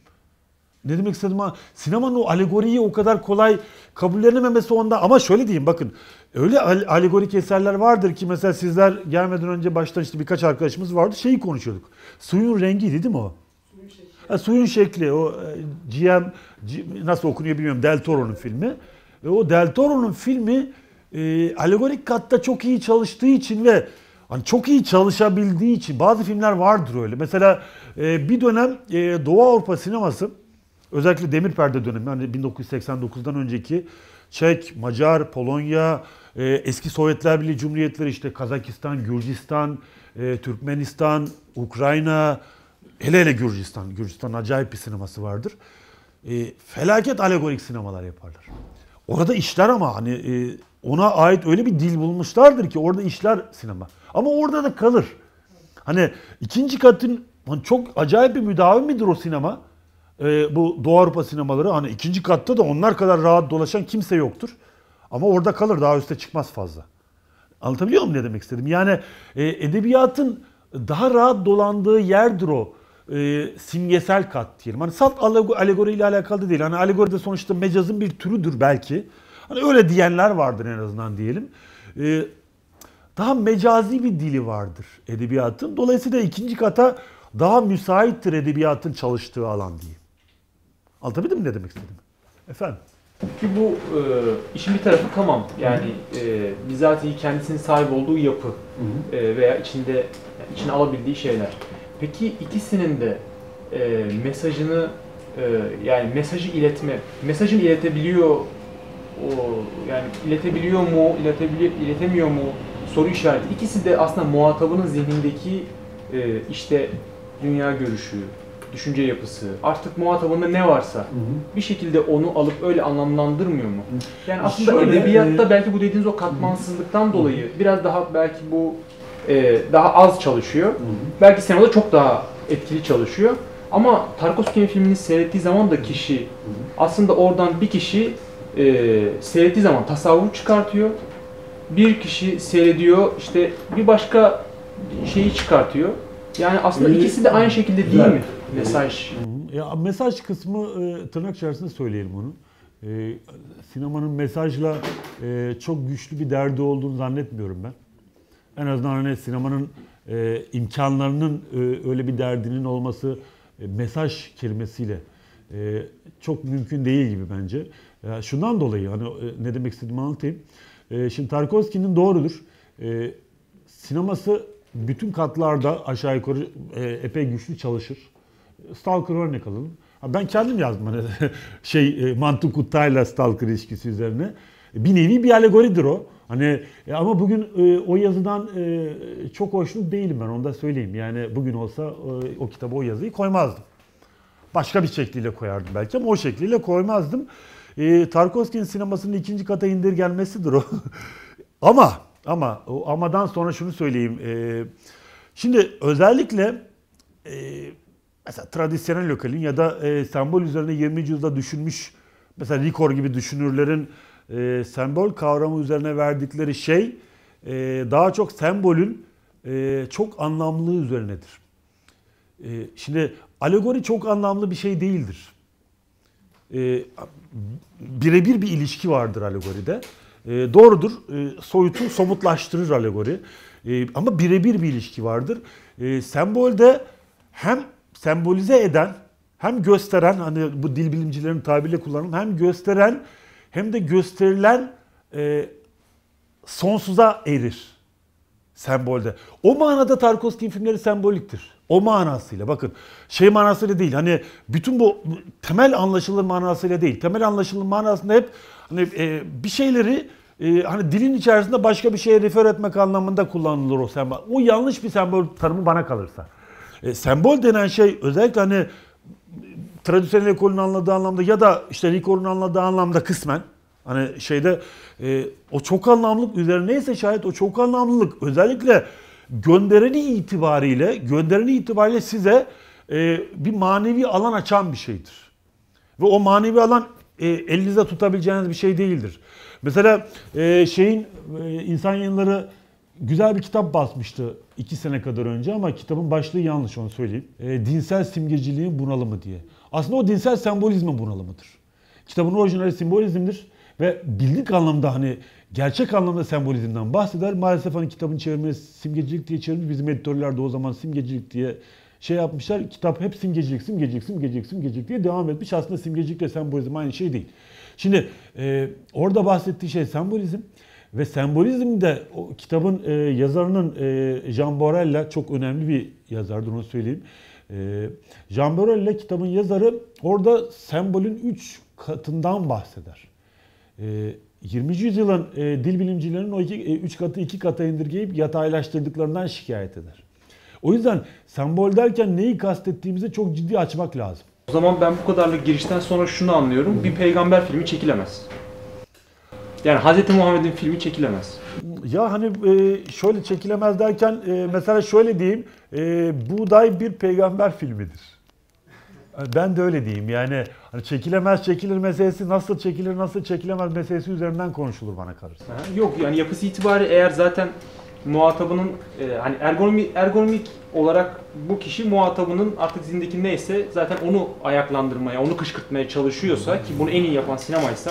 Ne demek istedim ama sinemanın o alegoriyi o kadar kolay kabullenememesi onda. Ama şöyle diyeyim bakın, öyle alegorik eserler vardır ki mesela sizler gelmeden önce baştan işte birkaç arkadaşımız vardı, şeyi konuşuyorduk. Suyun rengiydi değil mi o? Suyun şekli. Ha, suyun şekli, o G M, nasıl okunuyor bilmiyorum, Del Toro'nun filmi. Ve o Del Toro'nun filmi e, alegorik katta çok iyi çalıştığı için ve hani çok iyi çalışabildiği için, bazı filmler vardır öyle. Mesela e, bir dönem e, Doğu Avrupa sineması, özellikle Demir Perde dönemi, yani bin dokuz yüz seksen dokuzdan önceki Çek, Macar, Polonya, e, eski Sovyetler Birliği Cumhuriyetleri, işte Kazakistan, Gürcistan, e, Türkmenistan, Ukrayna, hele hele Gürcistan. Gürcistan'ın acayip bir sineması vardır. E, felaket alegorik sinemalar yaparlar. Orada işler ama hani e, ona ait öyle bir dil bulmuşlardır ki orada işler sinema. Ama orada da kalır. Hani ikinci katın hani çok acayip bir müdavimidir o sinema. Ee, bu Doğu Avrupa sinemaları, hani ikinci katta da onlar kadar rahat dolaşan kimse yoktur. Ama orada kalır, daha üste çıkmaz fazla. Anlatabiliyor muyum ne demek istedim? Yani e, edebiyatın daha rahat dolandığı yerdir o e, simgesel kat diyelim. Hani salt alegori ile alakalı değil. Hani alegori de sonuçta mecazın bir türüdür belki. Hani öyle diyenler vardır en azından diyelim. E, daha mecazi bir dili vardır edebiyatın. Dolayısıyla ikinci kata daha müsaittir edebiyatın çalıştığı alan diyeyim. Anlatabildim mi ne demek istedim? Efendim? Ki bu e, işin bir tarafı tamam. Yani e, bizatihi kendisinin sahip olduğu yapı e, veya içinde yani içine alabildiği şeyler. Peki ikisinin de e, mesajını e, yani mesajı iletme, mesajını iletebiliyor o yani iletebiliyor mu, iletebiliyor, iletemiyor mu soru işareti. İkisi de aslında muhatabının zihnindeki e, işte dünya görüşü, düşünce yapısı, artık muhatabında ne varsa hı hı. bir şekilde onu alıp öyle anlamlandırmıyor mu? Yani aslında Şöyle, edebiyatta e... belki bu dediğiniz o katmansızlıktan hı. dolayı biraz daha belki bu e, daha az çalışıyor. Hı hı. Belki sinemada çok daha etkili çalışıyor. Ama Tarkovski'nin filmini seyrettiği zaman da kişi hı hı. aslında oradan bir kişi e, seyrettiği zaman tasavvur çıkartıyor. Bir kişi seyrediyor işte bir başka şeyi çıkartıyor. Yani aslında ee, ikisi de aynı şekilde değil güzel. mi? Mesaj. Ya mesaj kısmı e, tırnak içerisinde söyleyelim onu. E, sinemanın mesajla e, çok güçlü bir derdi olduğunu zannetmiyorum ben. En azından hani sinemanın e, imkanlarının e, öyle bir derdinin olması e, mesaj kelimesiyle e, çok mümkün değil gibi bence. Ya şundan dolayı hani e, ne demek istediğimi anlatayım. E, şimdi Tarkovski'nin doğrudur. E, sineması bütün katlarda aşağı yukarı e, epey güçlü çalışır. Stalker örnek alalım. Ben kendim yazdım hani şey Mantık Kuttay'la Stalker ilişkisi üzerine. Bir nevi bir alegoridir o. Hani e, ama bugün e, o yazıdan e, çok hoşnut değilim ben onu da söyleyeyim. Yani bugün olsa e, o kitaba o yazıyı koymazdım. Başka bir şekliyle koyardım belki ama o şekliyle koymazdım. E, Tarkovski'nin sinemasının ikinci kata indirgenmesidir o. ama ama o amadan sonra şunu söyleyeyim. E, şimdi özellikle e, mesela tradisyonel lokalin ya da e, sembol üzerine yirminci yüzyılda düşünmüş mesela Ricor gibi düşünürlerin e, sembol kavramı üzerine verdikleri şey e, daha çok sembolün e, çok anlamlılığı üzerinedir. E, şimdi alegori çok anlamlı bir şey değildir. E, birebir bir ilişki vardır alegoride. E, doğrudur, e, soyutu somutlaştırır alegori. E, ama birebir bir ilişki vardır. E, sembolde hem sembolize eden, hem gösteren, hani bu dil bilimcilerin tabiriyle kullanılan, hem gösteren hem de gösterilen e, sonsuza erir sembolde. O manada Tarkovski'nin filmleri semboliktir. O manasıyla bakın şey manasıyla değil hani bütün bu temel anlaşılır manasıyla değil. Temel anlaşılır manasında hep hani e, bir şeyleri e, hani dilin içerisinde başka bir şeye refer etmek anlamında kullanılır o sembol. O yanlış bir sembol tanımı bana kalırsa. E, sembol denen şey özellikle hani tradisyonel ekolün anladığı anlamda ya da işte Ricor'un anladığı anlamda kısmen hani şeyde e, o çok anlamlılık üzerineyse şayet o çok anlamlılık özellikle göndereni itibariyle göndereni itibariyle size e, bir manevi alan açan bir şeydir. Ve o manevi alan e, elinizde tutabileceğiniz bir şey değildir. Mesela e, şeyin e, İnsan Yayınları güzel bir kitap basmıştı iki sene kadar önce ama kitabın başlığı yanlış onu söyleyeyim. E, dinsel simgeciliğin bunalımı diye. Aslında o dinsel sembolizmin bunalımıdır. Kitabın orijinali simbolizmdir ve bildik anlamda hani gerçek anlamda sembolizmden bahseder. Maalesef hani kitabın çevirmesi simgecilik diye çevirmiş. Bizim editörler de o zaman simgecilik diye şey yapmışlar. Kitap hep simgecilik, simgecilik, simgecilik, simgecilik diye devam etmiş. Aslında simgecilikle sembolizm aynı şey değil. Şimdi e, orada bahsettiği şey sembolizm. Ve sembolizm de o kitabın e, yazarının e, Jean Borel'le çok önemli bir yazardır onu söyleyeyim. E, Jean Borel'le kitabın yazarı orada sembolün üç katından bahseder. E, yirminci yüzyılın e, dil bilimcilerinin o iki, e, üç katı iki kata indirgeyip yataylaştırdıklarından şikayet eder. O yüzden sembol derken neyi kastettiğimizi çok ciddi açmak lazım. O zaman ben bu kadarlık girişten sonra şunu anlıyorum. Bir peygamber filmi çekilemez. Yani Hazreti Muhammed'in filmi çekilemez. Ya hani şöyle çekilemez derken mesela şöyle diyeyim. Buğday bir peygamber filmidir. Ben de öyle diyeyim. Yani hani çekilemez çekilir meselesi nasıl çekilir nasıl çekilemez meselesi üzerinden konuşulur bana kalırsa. Yok yani yapısı itibariyle eğer zaten muhatabının hani ergonomik, ergonomik olarak bu kişi muhatabının artık zihnindeki neyse zaten onu ayaklandırmaya, onu kışkırtmaya çalışıyorsa ki bunu en iyi yapan sinemaysa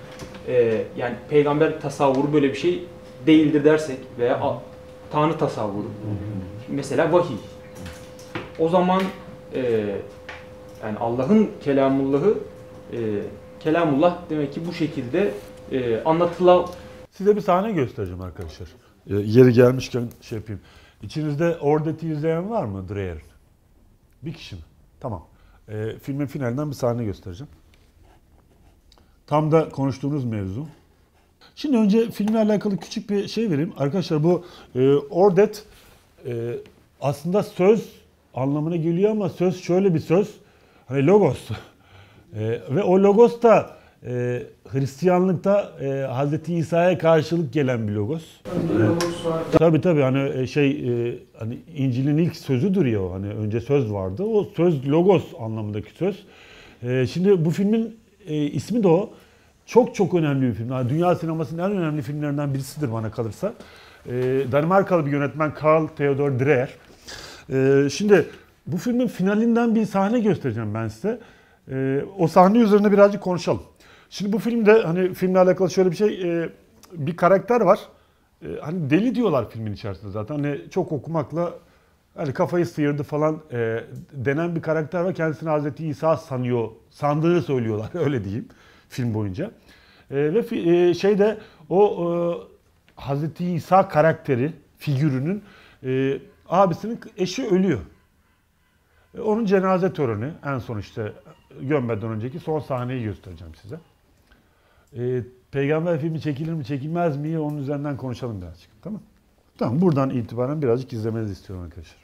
Ee, yani peygamber tasavvuru böyle bir şey değildir dersek veya Tanrı tasavvuru. Mesela vahiy. o zaman e, yani Allah'ın kelamullahı e, kelamullah demek ki bu şekilde e, anlatılan. Size bir sahne göstereceğim arkadaşlar. E, yeri gelmişken şey yapayım. İçinizde Ordet'i izleyen var mı Dreyer? Bir kişi mi? Tamam. E, filmin finalinden bir sahne göstereceğim. Tam da konuştuğumuz mevzu. Şimdi önce filmle alakalı küçük bir şey vereyim. Arkadaşlar bu e, Ordet e, aslında söz anlamına geliyor ama söz şöyle bir söz. Hani logos. E, ve o logos da e, Hristiyanlıkta e, Hazreti İsa'ya karşılık gelen bir logos. Tabii tabii hani şey e, hani İncil'in ilk sözüdür ya o. Hani önce söz vardı. O söz logos anlamındaki söz. E, şimdi bu filmin e, ismi de o. Çok çok önemli bir film. Yani dünya sinemasının en önemli filmlerinden birisidir bana kalırsa. E, Danimarkalı bir yönetmen Carl Theodor Dreyer. E, şimdi bu filmin finalinden bir sahne göstereceğim ben size. E, o sahne üzerine birazcık konuşalım. Şimdi bu filmde hani filmle alakalı şöyle bir şey, e, bir karakter var. E, hani deli diyorlar filmin içerisinde zaten. Hani çok okumakla hani kafayı sıyırdı falan e, denen bir karakter var. Kendisini Hazreti İsa sanıyor, sandığı söylüyorlar öyle diyeyim film boyunca. E, ve e, şeyde o e, Hazreti İsa karakteri, figürünün e, abisinin eşi ölüyor. E, onun cenaze töreni en son işte gömmeden önceki son sahneyi göstereceğim size. E, Peygamber filmi çekilir mi çekilmez mi onun üzerinden konuşalım birazcık. Tamam. Tamam buradan itibaren birazcık izlemenizi istiyorum arkadaşlar.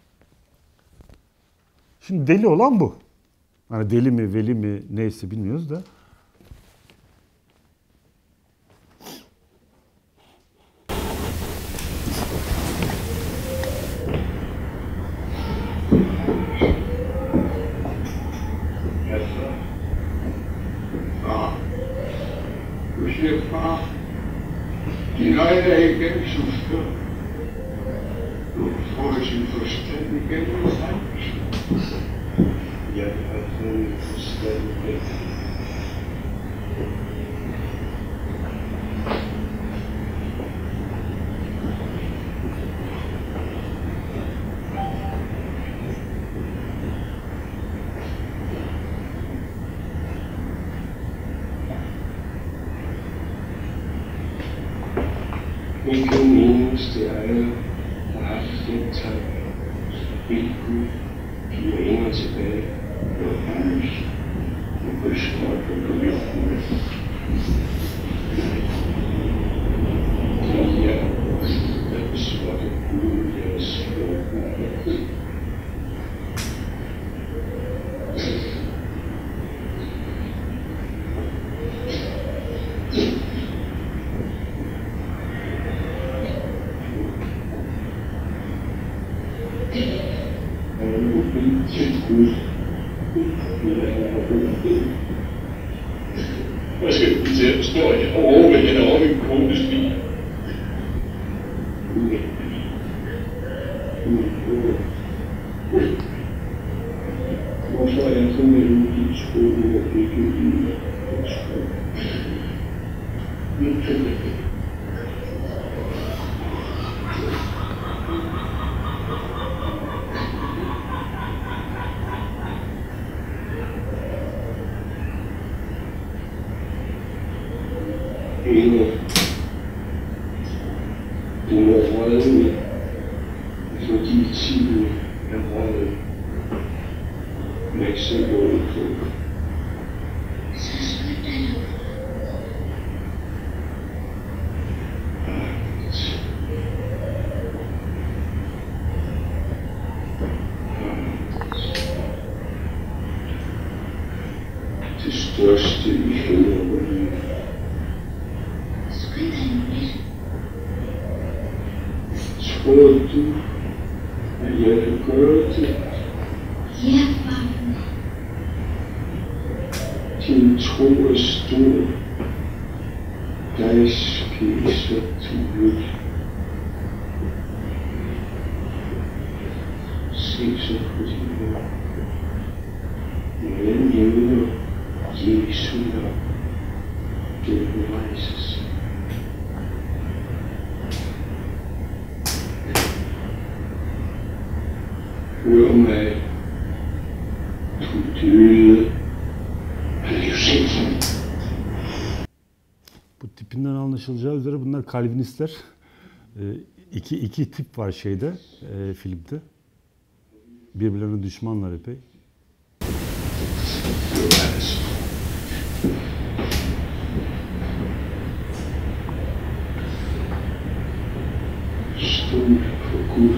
Şimdi deli olan bu. Hani deli mi veli mi neyse bilmiyoruz da. Far, din øjne er igen suske. Du får sin forstand igen med sig. Jeg har fået forstand igen. Men den eneste ejer, der har haft den tanke, vil Gud give inger tilbage, og lys, og bøsker på luften. De er der besvatte Gud deres lovgivning. Hvad skal du til at forstå, at jeg overvæld hende over min kones bil? Hvorfor er jeg så med i skolen og ikke i skolen? Ingen. Du må røde med, fordi tiden er røde. Læg så godt på. Det største i hele livet. Tror du, at jeg kan gøre det? Ja, far. Din tro er stor. Dig spiser du ud. Se så på din mor. Men nævner Jesu navn. Det rejses. Hør mig, tipinden anlaşılacağı üzere bunlar Calvinistler. E, iki, iki tip var şeyde, e, filmde. Birbirlerine düşmanlar epey. Stol på Gud.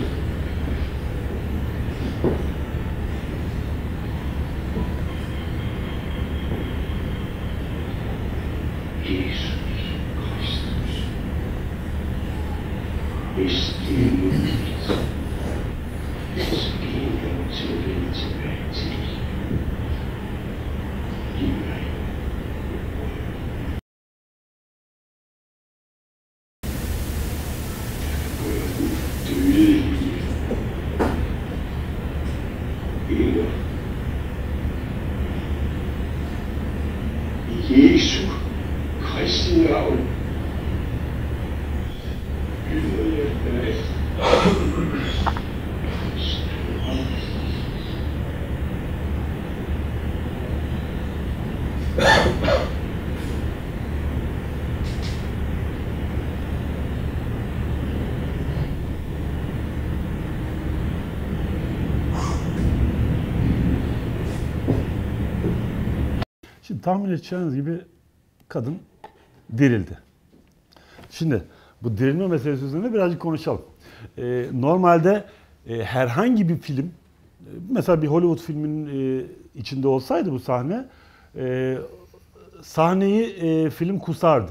Jesus Kristus. Hvis det er muligt, så skal jeg en gang til at vende tilbage til dig. Giv mig. Dødelige. Eller i Jesu Kristi navn byder jeg dig. Şimdi tahmin edeceğiniz gibi kadın dirildi. Şimdi bu dirilme meselesi üzerine birazcık konuşalım. Ee, normalde e, herhangi bir film, e, mesela bir Hollywood filminin e, içinde olsaydı bu sahne, e, sahneyi e, film kusardı.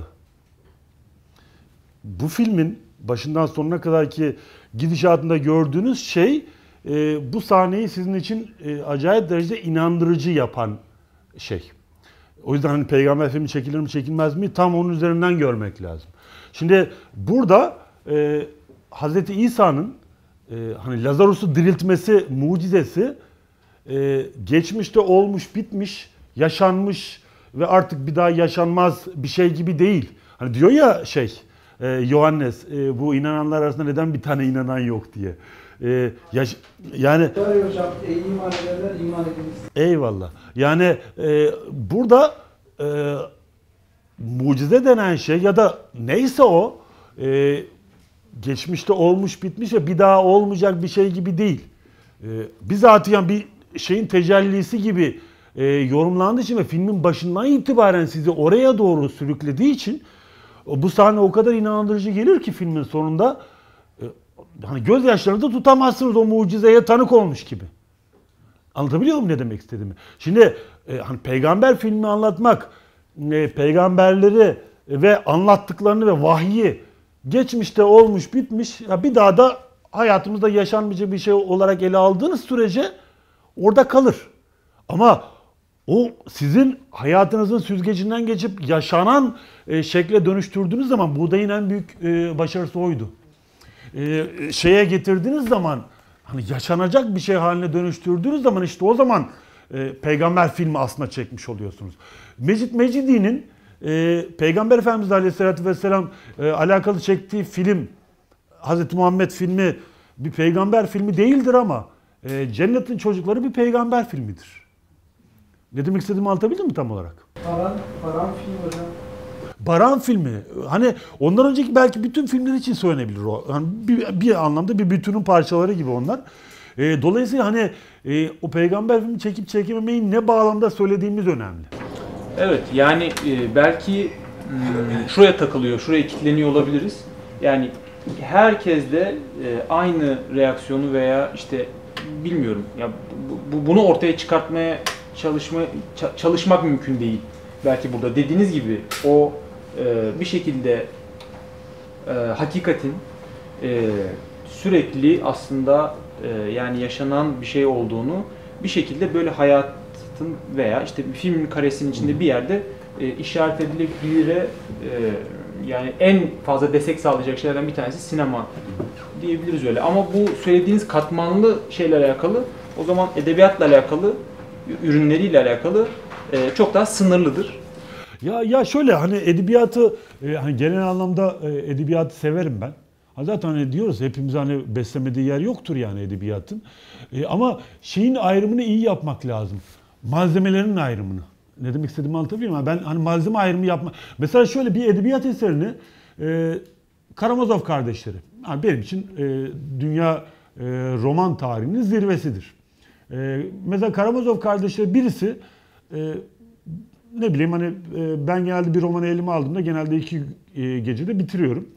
Bu filmin başından sonuna kadarki gidişatında gördüğünüz şey, e, bu sahneyi sizin için e, acayip derecede inandırıcı yapan şey. O yüzden hani peygamber filmi çekilir mi çekilmez mi tam onun üzerinden görmek lazım. Şimdi burada e, Hazreti İsa'nın e, hani Lazarus'u diriltmesi mucizesi e, geçmişte olmuş, bitmiş, yaşanmış ve artık bir daha yaşanmaz bir şey gibi değil. Hani diyor ya şey e, Yohannes e, bu inananlar arasında neden bir tane inanan yok diye. E, yaş- yani Doğru hocam, ey iman edenler iman ediniz. Eyvallah. Yani e, burada e, mucize denen şey ya da neyse o e, geçmişte olmuş bitmiş ve bir daha olmayacak bir şey gibi değil. E, bizatihi bir şeyin tecellisi gibi e, yorumlandığı için ve filmin başından itibaren sizi oraya doğru sürüklediği için bu sahne o kadar inandırıcı gelir ki filmin sonunda e, hani gözyaşlarınızı tutamazsınız o mucizeye tanık olmuş gibi. Anlatabiliyor muyum ne demek istediğimi? Şimdi e, hani peygamber filmi anlatmak, e, peygamberleri ve anlattıklarını ve vahyi geçmişte olmuş bitmiş, ya bir daha da hayatımızda yaşanmayacak bir şey olarak ele aldığınız sürece orada kalır. Ama o sizin hayatınızın süzgecinden geçip yaşanan e, şekle dönüştürdüğünüz zaman buğdayın en büyük e, başarısı oydu. E, şeye getirdiğiniz zaman hani yaşanacak bir şey haline dönüştürdüğünüz zaman işte o zaman e, peygamber filmi aslında çekmiş oluyorsunuz. Mecid Mecidi'nin e, Peygamber Efendimiz Aleyhisselatü Vesselam e, alakalı çektiği film, Hazreti Muhammed filmi bir peygamber filmi değildir ama e, Cennetin Çocukları bir peygamber filmidir. Ne demek istediğimi anlatabildim mi tam olarak? Paran, paran film hocam. Baran filmi. Hani ondan önceki belki bütün filmler için söylenebilir o. Yani bir, bir anlamda bir bütünün parçaları gibi onlar. E, dolayısıyla hani e, o peygamber filmi çekip çekememeyi ne bağlamda söylediğimiz önemli. Evet, yani e, belki hmm, şuraya takılıyor, şuraya kilitleniyor olabiliriz. Yani herkes de e, aynı reaksiyonu veya işte bilmiyorum ya bu, bu, bunu ortaya çıkartmaya çalışma ça- çalışmak mümkün değil. Belki burada dediğiniz gibi o e, bir şekilde e, hakikatin e, sürekli aslında e, yani yaşanan bir şey olduğunu bir şekilde böyle hayatın veya işte bir filmin karesinin içinde bir yerde e, işaret edilebilire e, yani en fazla destek sağlayacak şeylerden bir tanesi sinema diyebiliriz öyle. Ama bu söylediğiniz katmanlı şeyle alakalı o zaman edebiyatla alakalı, ürünleriyle alakalı e, çok daha sınırlıdır. Ya ya şöyle hani edebiyatı e, hani genel anlamda e, edebiyatı severim ben. Ha zaten hani diyoruz hepimiz hani beslemediği yer yoktur yani edebiyatın. E, ama şeyin ayrımını iyi yapmak lazım. Malzemelerinin ayrımını. ne demek istediğimi anlatabiliyor muyum? Ben hani malzeme ayrımı yapma. Mesela şöyle bir edebiyat eserini e, Karamazov kardeşleri. Yani benim için e, dünya e, roman tarihinin zirvesidir. E, mesela Karamazov kardeşleri birisi e, ne bileyim hani e, ben genelde bir romanı elime aldığımda genelde iki e, gecede bitiriyorum.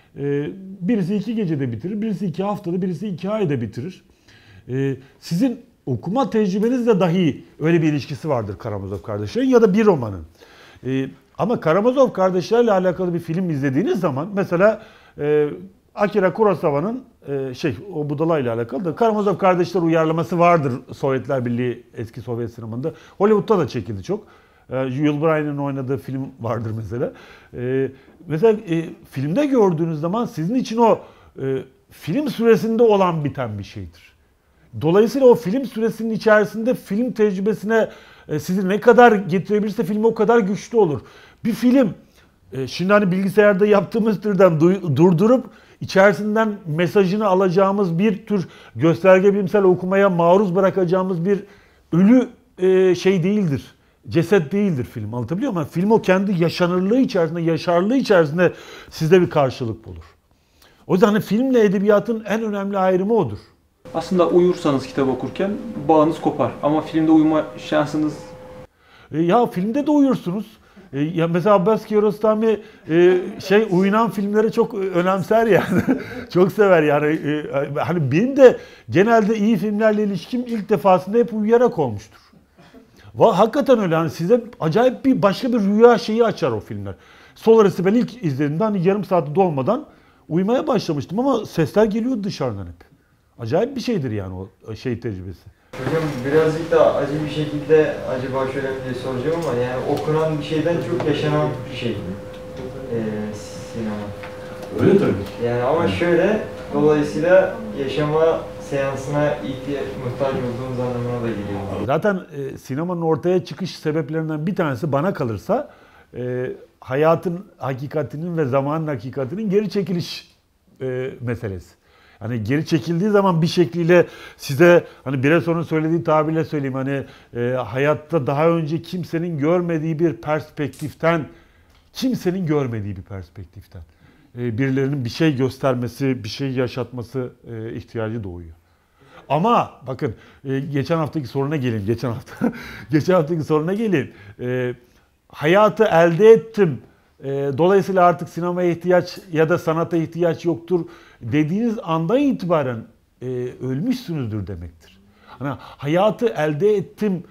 E, birisi iki gecede bitirir, birisi iki haftada, birisi iki ayda bitirir. E, sizin okuma tecrübenizle dahi öyle bir ilişkisi vardır Karamazov kardeşlerin ya da bir romanın. E, ama Karamazov kardeşlerle alakalı bir film izlediğiniz zaman mesela e, Akira Kurosawa'nın e, şey o budala ile alakalı da Karamazov kardeşler uyarlaması vardır Sovyetler Birliği eski Sovyet sinemanda. Hollywood'da da çekildi çok. E, Yul Brynner'ın oynadığı film vardır mesela. E, mesela e, filmde gördüğünüz zaman sizin için o e, film süresinde olan biten bir şeydir. Dolayısıyla o film süresinin içerisinde film tecrübesine e, sizi ne kadar getirebilirse film o kadar güçlü olur. Bir film e, şimdi hani bilgisayarda yaptığımız türden du- durdurup içerisinden mesajını alacağımız bir tür gösterge bilimsel okumaya maruz bırakacağımız bir ölü e, şey değildir. Ceset değildir film. Anlatabiliyor muyum? Film o kendi yaşanırlığı içerisinde, yaşarlığı içerisinde sizde bir karşılık bulur. O yüzden hani filmle edebiyatın en önemli ayrımı odur. Aslında uyursanız kitap okurken bağınız kopar ama filmde uyuma şansınız... E, ya filmde de uyursunuz. E, ya mesela Abbas Kiarostami e, şey uyunan filmleri çok önemser yani. Çok sever yani. E, hani benim de genelde iyi filmlerle ilişkim ilk defasında hep uyuyarak olmuştur. Va, hakikaten öyle yani size acayip bir başka bir rüya şeyi açar o filmler. Solaris'i ben ilk izlediğimde hani yarım saati dolmadan uyumaya başlamıştım ama sesler geliyordu dışarıdan hep. Acayip bir şeydir yani o şey tecrübesi. Hocam birazcık da acı bir şekilde acaba şöyle bir şey soracağım ama yani okunan bir şeyden çok yaşanan bir şey ee, sinema. Öyle tabii. Yani ama şöyle dolayısıyla yaşama seansına ihtiyaç muhtaç olduğumuz anlamına da geliyor. Zaten e, sinemanın ortaya çıkış sebeplerinden bir tanesi bana kalırsa e, hayatın hakikatinin ve zamanın hakikatinin geri çekiliş e, meselesi. Hani geri çekildiği zaman bir şekliyle size hani biraz sonra söylediği tabirle söyleyeyim hani e, hayatta daha önce kimsenin görmediği bir perspektiften kimsenin görmediği bir perspektiften e, birilerinin bir şey göstermesi, bir şey yaşatması e, ihtiyacı doğuyor. Ama bakın e, geçen haftaki soruna gelin. Geçen hafta geçen haftaki soruna gelin. E, hayatı elde ettim. E, dolayısıyla artık sinemaya ihtiyaç ya da sanata ihtiyaç yoktur dediğiniz andan itibaren e, ölmüşsünüzdür demektir. Hani hayatı elde ettim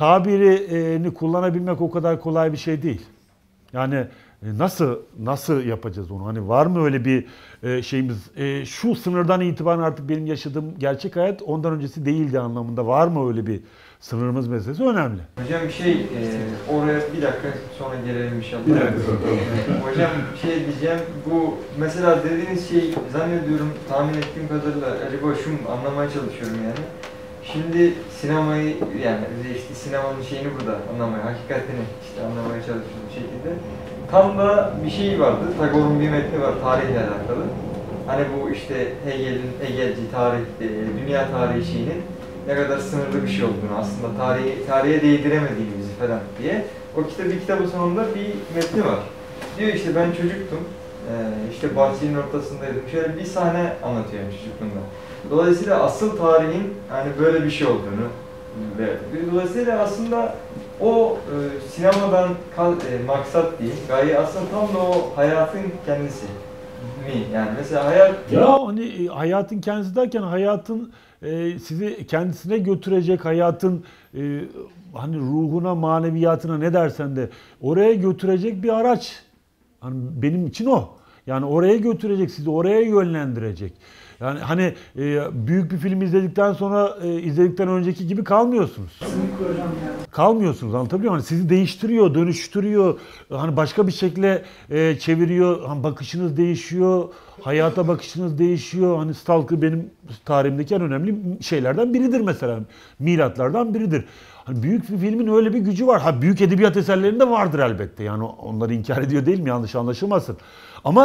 tabirini kullanabilmek o kadar kolay bir şey değil. Yani nasıl nasıl yapacağız onu? Hani var mı öyle bir e, şeyimiz? E, şu sınırdan itibaren artık benim yaşadığım gerçek hayat ondan öncesi değildi anlamında var mı öyle bir sınırımız meselesi önemli. Hocam bir şey e, oraya bir dakika sonra gelelim inşallah. Bir dakika sonra. Hocam bir şey diyeceğim. Bu mesela dediğiniz şey zannediyorum tahmin ettiğim kadarıyla acaba şu anlamaya çalışıyorum yani. Şimdi sinemayı yani işte sinemanın şeyini burada anlamaya, hakikatini işte anlamaya çalıştığım şekilde. Tam da bir şey vardı. Tagore'un bir metni var tarihle alakalı. Hani bu işte Hegel'in Hegelci tarih, dünya tarihi şeyinin ne kadar sınırlı bir şey olduğunu aslında tarihi, tarihe değdiremediğimizi falan diye. O kitap, bir kitabın sonunda bir metni var. Diyor işte ben çocuktum, işte bahçenin ortasındaydım. Şöyle bir sahne anlatıyor çocukluğumda. Dolayısıyla asıl tarihin hani böyle bir şey olduğunu ve dolayısıyla aslında o e, sinemadan kal, e, maksat değil, gaye aslında tam da o hayatın kendisi mi? Yani mesela hayat... Ya hani hayatın kendisi derken hayatın e, sizi kendisine götürecek, hayatın e, hani ruhuna, maneviyatına ne dersen de oraya götürecek bir araç. Hani benim için o. Yani oraya götürecek, sizi oraya yönlendirecek. Yani hani e, büyük bir film izledikten sonra e, izledikten önceki gibi kalmıyorsunuz. Kalmıyorsunuz, anlatabiliyor muyum? Hani sizi değiştiriyor, dönüştürüyor. Hani başka bir şekilde e, çeviriyor. Hani bakışınız değişiyor, hayata bakışınız değişiyor. Hani Stalker benim tarihimdeki en önemli şeylerden biridir mesela. Milatlardan biridir. Hani büyük bir filmin öyle bir gücü var. Ha büyük edebiyat eserlerinde vardır elbette. Yani onları inkar ediyor değil mi? Yanlış anlaşılmasın. Ama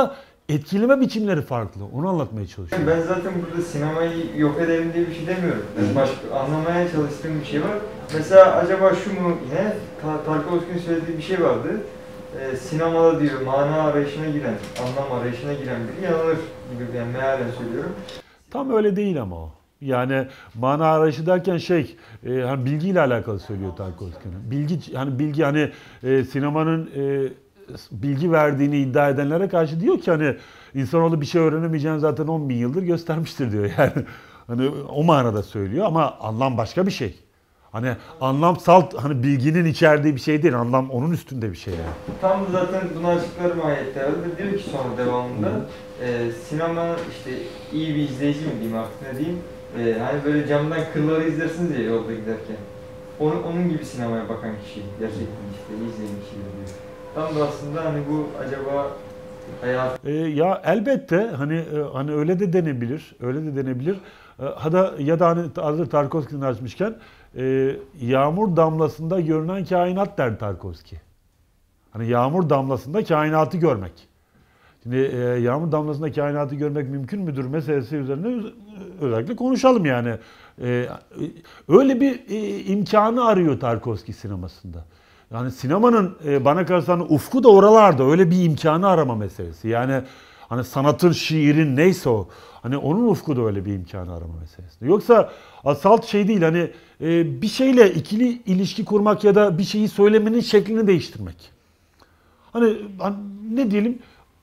etkileme biçimleri farklı. Onu anlatmaya çalışıyorum. Ben zaten burada sinemayı yok edelim diye bir şey demiyorum. Ben başka anlamaya çalıştığım bir şey var. Mesela acaba şu mu yine Tarkovski'nin söylediği bir şey vardı. Ee, sinemada diyor mana arayışına giren, anlam arayışına giren biri yanılır gibi, yani mealen söylüyorum. Tam öyle değil ama o. Yani mana arayışı derken şey, e, hani bilgiyle alakalı söylüyor Tarkovski'nin. Bilgi, hani bilgi hani e, sinemanın e, bilgi verdiğini iddia edenlere karşı diyor ki hani insanoğlu bir şey öğrenemeyeceğini zaten on bin yıldır göstermiştir diyor. Yani hani o manada söylüyor ama anlam başka bir şey. Hani anlamsal, hani bilginin içerdiği bir şey değil, anlam onun üstünde bir şey yani. Tam da zaten bunu açıklarım ayette herhalde. Diyor ki sonra devamında e, sinema işte iyi bir izleyici mi diyeyim artık ne diyeyim. E, hani böyle camdan kırları izlersiniz ya yolda giderken. Onun, onun gibi sinemaya bakan kişi gerçekten işte izleyen kişi diyor. Tam da aslında hani bu acaba hayat... E, ya elbette hani e, hani öyle de denebilir, öyle de denebilir. E, hada ya da hani hazır Tarkovski'nin açmışken e, yağmur damlasında görünen kainat der Tarkovski. Hani yağmur damlasında kainatı görmek. Şimdi e, yağmur damlasında kainatı görmek mümkün müdür meselesi üzerine özellikle konuşalım yani. E, öyle bir e, imkanı arıyor Tarkovski sinemasında. Yani sinemanın e, bana kalırsan ufku da oralarda, öyle bir imkanı arama meselesi. Yani hani sanatın, şiirin neyse o. Hani onun ufku da öyle bir imkanı arama meselesi. Yoksa asalt şey değil, hani e, bir şeyle ikili ilişki kurmak ya da bir şeyi söylemenin şeklini değiştirmek. Hani, hani ne diyelim,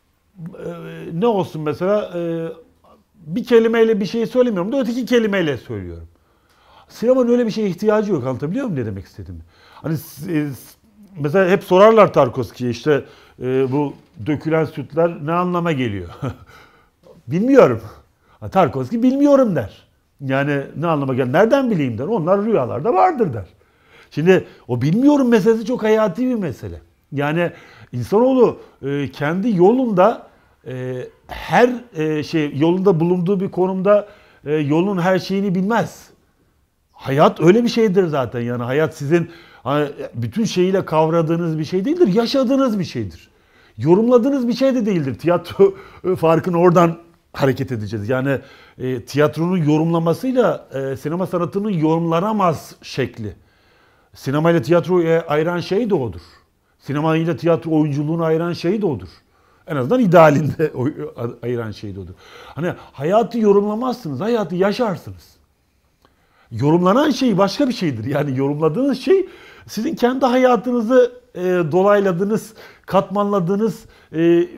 e, ne olsun mesela, e, bir kelimeyle bir şey söylemiyorum da öteki kelimeyle söylüyorum. Sinemanın öyle bir şeye ihtiyacı yok, anlatabiliyor muyum ne demek istediğimi? Hani e, mesela hep sorarlar Tarkovski'ye işte e, bu dökülen sütler ne anlama geliyor? Bilmiyorum. Tarkovski bilmiyorum der. Yani ne anlama geliyor? Nereden bileyim der. Onlar rüyalarda vardır der. Şimdi o bilmiyorum meselesi çok hayati bir mesele. Yani insanoğlu e, kendi yolunda e, her e, şey yolunda bulunduğu bir konumda e, yolun her şeyini bilmez. Hayat öyle bir şeydir zaten. Yani hayat sizin hani, bütün şeyiyle kavradığınız bir şey değildir. Yaşadığınız bir şeydir. Yorumladığınız bir şey de değildir. Tiyatro farkını oradan hareket edeceğiz. Yani e, tiyatronun yorumlamasıyla e, sinema sanatının yorumlanamaz şekli. Sinema ile tiyatroyu ayıran şey de odur. Sinema ile tiyatro oyunculuğunu ayıran şey de odur. En azından idealinde ayıran şey de odur. Hani hayatı yorumlamazsınız, hayatı yaşarsınız. Yorumlanan şey başka bir şeydir. Yani yorumladığınız şey sizin kendi hayatınızı e, dolayladığınız, katmanladığınız, e,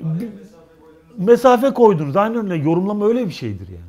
mesafe koydunuz. Aynen öyle. Yorumlama öyle bir şeydir yani.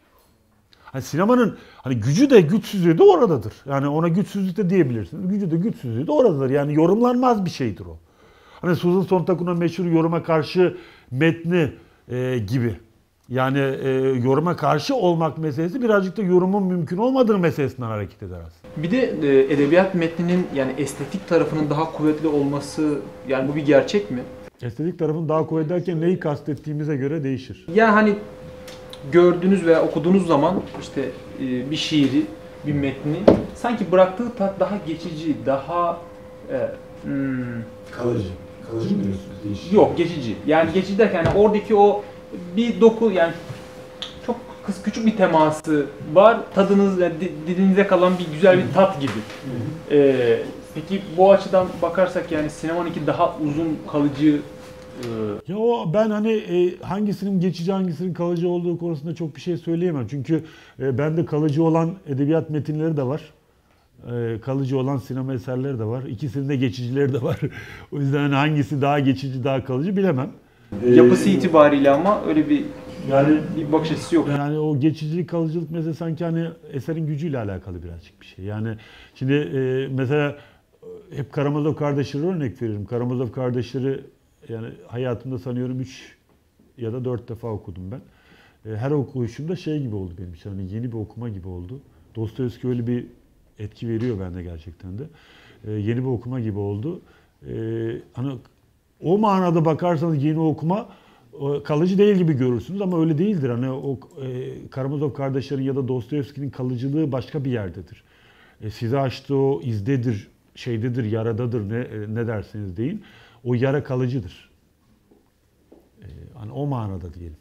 Hani sinemanın hani gücü de güçsüzlüğü de oradadır. Yani ona güçsüzlük de diyebilirsiniz. Gücü de güçsüzlüğü de oradadır. Yani yorumlanmaz bir şeydir o. Hani Susan Sontag'ın meşhur yoruma karşı metni e, gibi. Yani e, yoruma karşı olmak meselesi birazcık da yorumun mümkün olmadığı meselesinden hareket eder aslında. Bir de e, edebiyat metninin yani estetik tarafının daha kuvvetli olması, yani bu bir gerçek mi? Estetik tarafın daha kuvvetli derken neyi kastettiğimize göre değişir. Ya hani gördüğünüz veya okuduğunuz zaman işte e, bir şiiri, bir metni sanki bıraktığı tat daha geçici, daha e, hmm, Kalıcı. Kalıcı mı diyorsunuz? Değişir. yok geçici. Yani geçici derken yani oradaki o bir doku, yani çok kıs küçük bir teması var. Tadınız, yani dilinize kalan bir güzel bir tat gibi. Ee, peki bu açıdan bakarsak yani sinemanınki daha uzun kalıcı. E... Ya o ben hani e, hangisinin geçici hangisinin kalıcı olduğu konusunda çok bir şey söyleyemem. Çünkü e, bende kalıcı olan edebiyat metinleri de var. E, kalıcı olan sinema eserleri de var. İkisinin de geçicileri de var. O yüzden hani hangisi daha geçici daha kalıcı bilemem. Yapısı itibariyle ama öyle bir yani bir bakış açısı yok. Yani o geçicilik, kalıcılık mesela sanki hani eserin gücüyle alakalı birazcık bir şey. Yani şimdi e, mesela hep Karamazov kardeşleri örnek veririm. Karamazov kardeşleri yani hayatımda sanıyorum üç ya da dört defa okudum ben. E, her okuyuşumda şey gibi oldu benim için. Hani yeni bir okuma gibi oldu. Dostoyevski öyle bir etki veriyor bende gerçekten de. E, yeni bir okuma gibi oldu. E, hani o manada bakarsanız yeni okuma kalıcı değil gibi görürsünüz ama öyle değildir. Hani o e, Karamazov kardeşlerin ya da Dostoyevski'nin kalıcılığı başka bir yerdedir. E, size açtığı o izdedir, şeydedir, yaradadır ne e, ne derseniz deyin. O yara kalıcıdır. E, Hani o manada diyelim.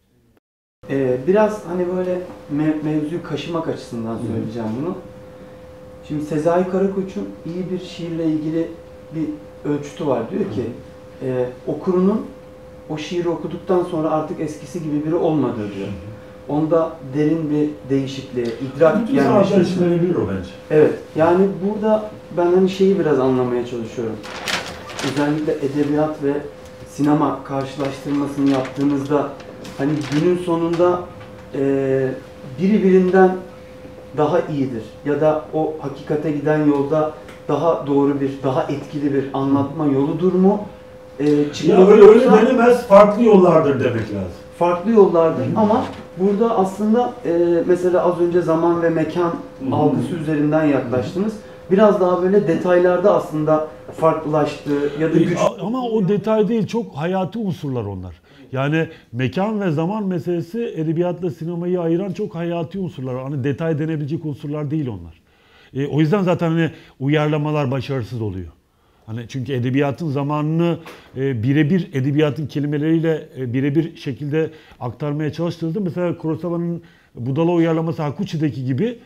Ee, biraz hani böyle me- mevzuyu kaşımak açısından söyleyeceğim bunu. Şimdi Sezai Karakoç'un iyi bir şiirle ilgili bir ölçütü var. Diyor ki e, okurunun o şiiri okuduktan sonra artık eskisi gibi biri olmadığı diyor. Onda derin bir değişikliğe, idrak Bütün sanatlar için verebilir o bence. Evet, yani burada ben hani şeyi biraz anlamaya çalışıyorum. Özellikle edebiyat ve sinema karşılaştırmasını yaptığımızda hani günün sonunda e, biri birinden daha iyidir ya da o hakikate giden yolda daha doğru bir, daha etkili bir anlatma yoludur mu? E, Ya öyle, öyle denemez, farklı yollardır demek lazım. Farklı yollardır Hı-hı. ama burada aslında e, mesela az önce zaman ve mekan Hı-hı. algısı üzerinden yaklaştınız. Biraz daha böyle detaylarda aslında farklılaştığı ya da güç... Ama o detay değil, çok hayati unsurlar onlar. Yani mekan ve zaman meselesi edebiyatla sinemayı ayıran çok hayati unsurlar. Hani detay denebilecek unsurlar değil onlar. E, o yüzden zaten hani uyarlamalar başarısız oluyor. Hani çünkü edebiyatın zamanını e, birebir edebiyatın kelimeleriyle e, birebir şekilde aktarmaya çalıştığınızda mesela Kurosawa'nın Budala uyarlaması Hakuchi'deki gibi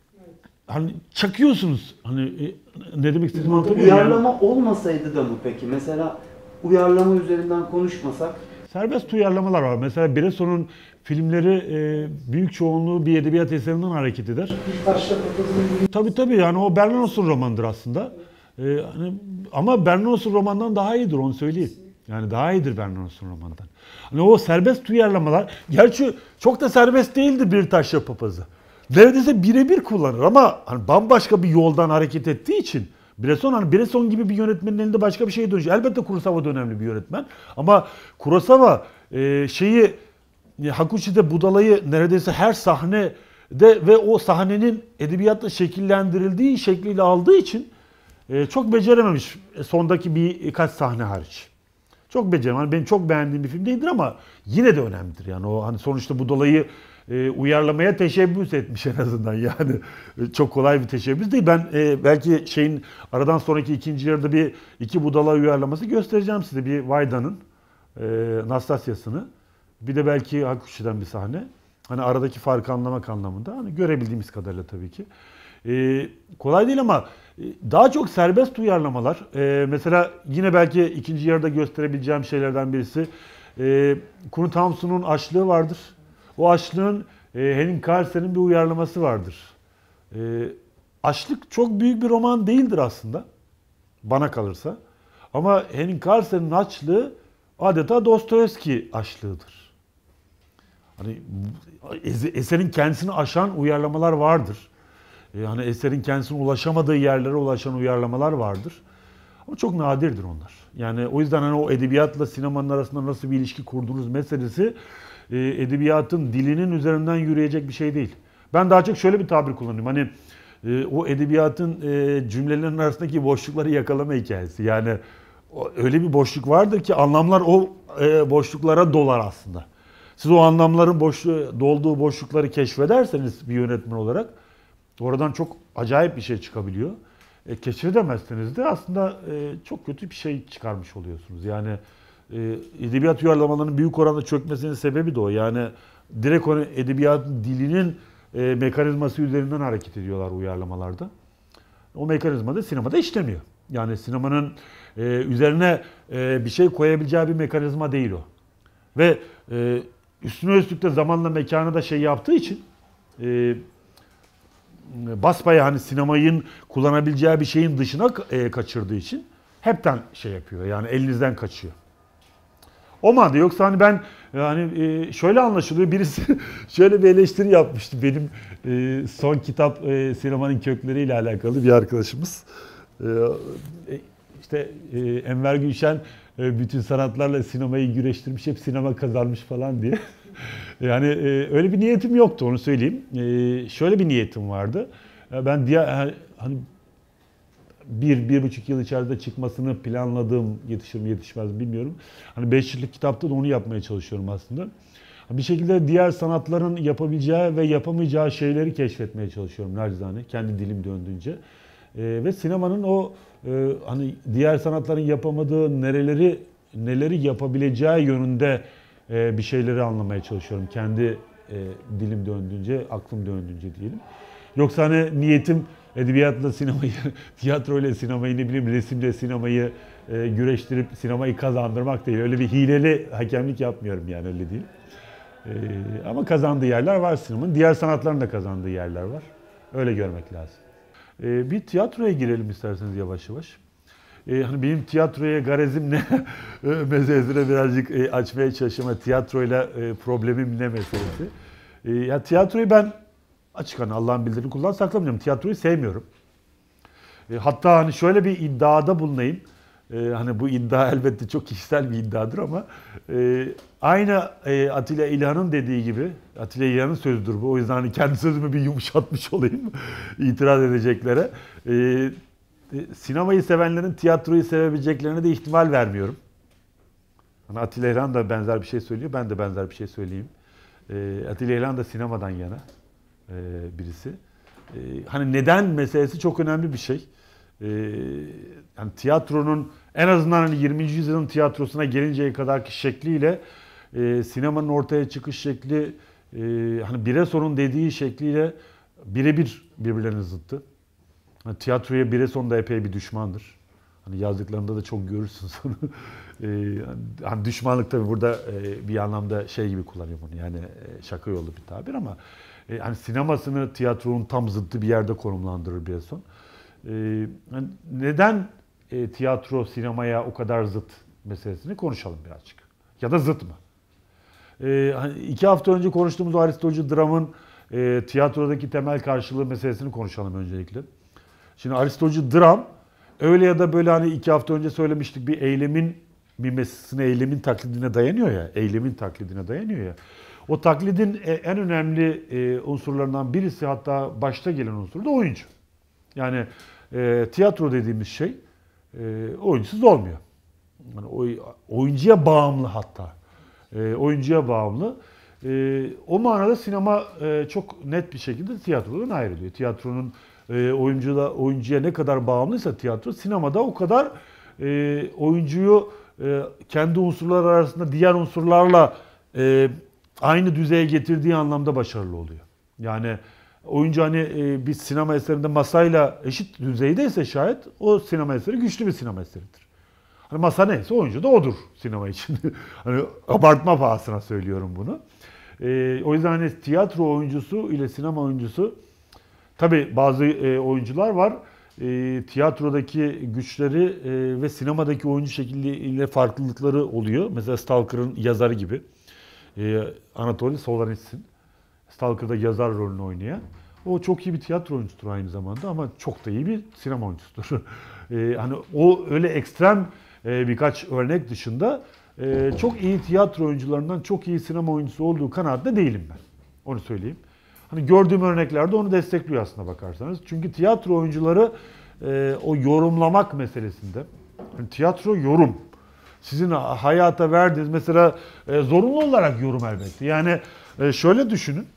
hani çakıyorsunuz. Hani e, ne demek istediğimi anlatabiliyor muyum? Uyarlama Yani? olmasaydı da mı peki? Mesela uyarlama üzerinden konuşmasak? Serbest uyarlamalar var. Mesela Bresson'un filmleri e, büyük çoğunluğu bir edebiyat eserinden hareket eder. Bir taşla papazın Tabii tabii yani o Bernanos'un romanıdır aslında. Ee, hani, ama Bernanos'un romandan daha iyidir onu söyleyeyim. Yani daha iyidir Bernanos'un romandan. Hani o serbest uyarlamalar, gerçi çok da serbest değildir Bir Taşla Papazı. Neredeyse birebir kullanır ama hani bambaşka bir yoldan hareket ettiği için Bresson hani Bresson gibi bir yönetmenin elinde başka bir şey dönüşüyor. Elbette Kurosawa da önemli bir yönetmen ama Kurosawa e, şeyi Hakuchi'de Budala'yı neredeyse her sahnede ve o sahnenin edebiyatla şekillendirildiği şekliyle aldığı için e, çok becerememiş sondaki birkaç sahne hariç. Çok becerememiş. Yani benim çok beğendiğim bir film değildir ama yine de önemlidir. Yani o hani sonuçta Budala'yı e, uyarlamaya teşebbüs etmiş en azından yani. E, çok kolay bir teşebbüs değil. Ben e, belki şeyin aradan sonraki ikinci yarıda bir iki Budala uyarlaması göstereceğim size. Bir Vayda'nın e, Nastasya'sını. Bir de belki Hakuchi'den bir sahne. Hani aradaki farkı anlamak anlamında. Hani görebildiğimiz kadarıyla tabii ki. Ee, kolay değil ama daha çok serbest uyarlamalar. Ee, mesela yine belki ikinci yarıda gösterebileceğim şeylerden birisi. Ee, Knut Hamsun'un Açlığı vardır. O Açlığın e, Henning Carlsen'in bir uyarlaması vardır. Ee, Açlık çok büyük bir roman değildir aslında. Bana kalırsa. Ama Henning Carlsen'in Açlığı adeta Dostoyevski açlığıdır. Hani eserin kendisini aşan uyarlamalar vardır. Yani eserin kendisine ulaşamadığı yerlere ulaşan uyarlamalar vardır. Ama çok nadirdir onlar. Yani o yüzden hani o edebiyatla sinemanın arasında nasıl bir ilişki kurduğunuz meselesi e, edebiyatın dilinin üzerinden yürüyecek bir şey değil. Ben daha çok şöyle bir tabir kullanıyorum. Hani e, o edebiyatın e, cümlelerin arasındaki boşlukları yakalama hikayesi. Yani o, öyle bir boşluk vardır ki anlamlar o e, boşluklara dolar aslında. Siz o anlamların boşluğu, dolduğu boşlukları keşfederseniz bir yönetmen olarak oradan çok acayip bir şey çıkabiliyor. E, keşfedemezseniz de aslında e, çok kötü bir şey çıkarmış oluyorsunuz. Yani e, edebiyat uyarlamalarının büyük oranda çökmesinin sebebi de o. Yani direkt onu edebiyatın dilinin e, mekanizması üzerinden hareket ediyorlar uyarlamalarda. O mekanizma da sinemada işlemiyor. Yani sinemanın e, üzerine e, bir şey koyabileceği bir mekanizma değil o. Ve e, üstüne üstlük de zamanla mekanı da şey yaptığı için e, basbaya hani sinemayın kullanabileceği bir şeyin dışına e, kaçırdığı için hepten şey yapıyor. Yani elinizden kaçıyor. O madde yoksa hani ben yani e, şöyle anlaşılıyor. Birisi şöyle bir eleştiri yapmıştı benim e, son kitap e, sinemanın kökleriyle alakalı bir arkadaşımız. E, işte e, Enver Gülşen e, bütün sanatlarla sinemayı güreştirmiş, hep sinema kazanmış falan diye. Yani e, öyle bir niyetim yoktu, onu söyleyeyim. E, şöyle bir niyetim vardı. E, ben diğer hani bir, bir buçuk yıl içerisinde çıkmasını planladığım, yetişir mi yetişmez mi bilmiyorum. Hani beş yıllık kitapta da onu yapmaya çalışıyorum aslında. Bir şekilde diğer sanatların yapabileceği ve yapamayacağı şeyleri keşfetmeye çalışıyorum nacizane, kendi dilim döndüğünce. E, ve sinemanın o e, hani diğer sanatların yapamadığı nereleri neleri yapabileceği yönünde e, bir şeyleri anlamaya çalışıyorum. Kendi e, dilim döndüğünce, aklım döndüğünce diyelim. Yoksa hani niyetim edebiyatla sinemayı, tiyatroyla sinemayı, ne bileyim resimle sinemayı e, güreştirip sinemayı kazandırmak değil. Öyle bir hileli hakemlik yapmıyorum yani, öyle değil. E, ama kazandığı yerler var sinemanın. Diğer sanatların da kazandığı yerler var. Öyle görmek lazım. E, bir tiyatroya girelim isterseniz yavaş yavaş. E, hani benim tiyatroya garezim ne meselesine birazcık e, açmaya çalışıyorum. Tiyatroyla e, problemim ne meselesi. E, ya tiyatroyu ben açık hani Allah'ın bildiğini kullan saklamayacağım. Tiyatroyu sevmiyorum. E, hatta hani şöyle bir iddiada bulunayım. E, hani bu iddia elbette çok kişisel bir iddiadır ama e, aynı e, Atilla İlhan'ın dediği gibi, Atilla İlhan'ın sözüdür bu. O yüzden hani kendi sözümü bir yumuşatmış olayım itiraz edeceklere. E, sinemayı sevenlerin tiyatroyu sevebileceklerine de ihtimal vermiyorum. Hani Atilla İlhan da benzer bir şey söylüyor, ben de benzer bir şey söyleyeyim. E, Atilla İlhan da sinemadan yana e, birisi. E, hani neden meselesi çok önemli bir şey. E, yani tiyatronun en azından hani yirminci yüzyılın tiyatrosuna gelinceye kadarki şekliyle e, sinemanın ortaya çıkış şekli, e, hani Bresso'nun dediği şekliyle birebir birbirlerine zıttı. Yani tiyatroya Bresson da epey bir düşmandır. Hani yazdıklarında da çok görürsünüz onu. e, hani düşmanlık tabii burada e, bir anlamda şey gibi kullanıyor bunu. Yani e, şaka yolu bir tabir ama e, hani sinemasını tiyatronun tam zıttı bir yerde konumlandırır Bresson. E, yani neden e, tiyatro sinemaya o kadar zıt meselesini konuşalım birazcık. Ya da zıt mı? E, hani iki hafta önce konuştuğumuz Aristocu dramın e, tiyatrodaki temel karşılığı meselesini konuşalım öncelikle. Şimdi Aristocu dram öyle ya da böyle hani iki hafta önce söylemiştik bir eylemin mimesisine, eylemin taklidine dayanıyor ya. Eylemin taklidine dayanıyor ya. O taklidin en önemli unsurlarından birisi, hatta başta gelen unsur da oyuncu. Yani e, tiyatro dediğimiz şey e, oyuncusuz olmuyor. Yani oy, oyuncuya bağımlı hatta. E, oyuncuya bağımlı. E, o manada sinema e, çok net bir şekilde tiyatrodan ayrılıyor. Tiyatronun e, oyuncuda, oyuncuya ne kadar bağımlıysa tiyatro, sinemada o kadar e, oyuncuyu e, kendi unsurlar arasında diğer unsurlarla e, aynı düzeye getirdiği anlamda başarılı oluyor. Yani oyuncu hani e, bir sinema eserinde masayla eşit düzeydeyse şayet o sinema eseri güçlü bir sinema eseridir. Hani masa neyse oyuncu da odur sinema için. Hani abartma pahasına söylüyorum bunu. E, o yüzden hani tiyatro oyuncusu ile sinema oyuncusu, tabii bazı e, oyuncular var. E, tiyatrodaki güçleri e, ve sinemadaki oyuncu şekliyle farklılıkları oluyor. Mesela Stalker'ın yazarı gibi. E, Anatoly Solzhenitsyn. Stalker'da yazar rolünü oynayan. O çok iyi bir tiyatro oyuncusudur aynı zamanda ama çok da iyi bir sinema oyuncusudur. e, hani o öyle ekstrem e, birkaç örnek dışında e, çok iyi tiyatro oyuncularından çok iyi sinema oyuncusu olduğu kanaatinde değilim ben. Onu söyleyeyim. Hani gördüğüm örneklerde onu destekliyor aslına bakarsanız. Çünkü tiyatro oyuncuları e, o yorumlamak meselesinde, yani tiyatro yorum. Sizin hayata verdiğiniz mesela e, zorunlu olarak yorum elbette. Yani e, şöyle düşünün.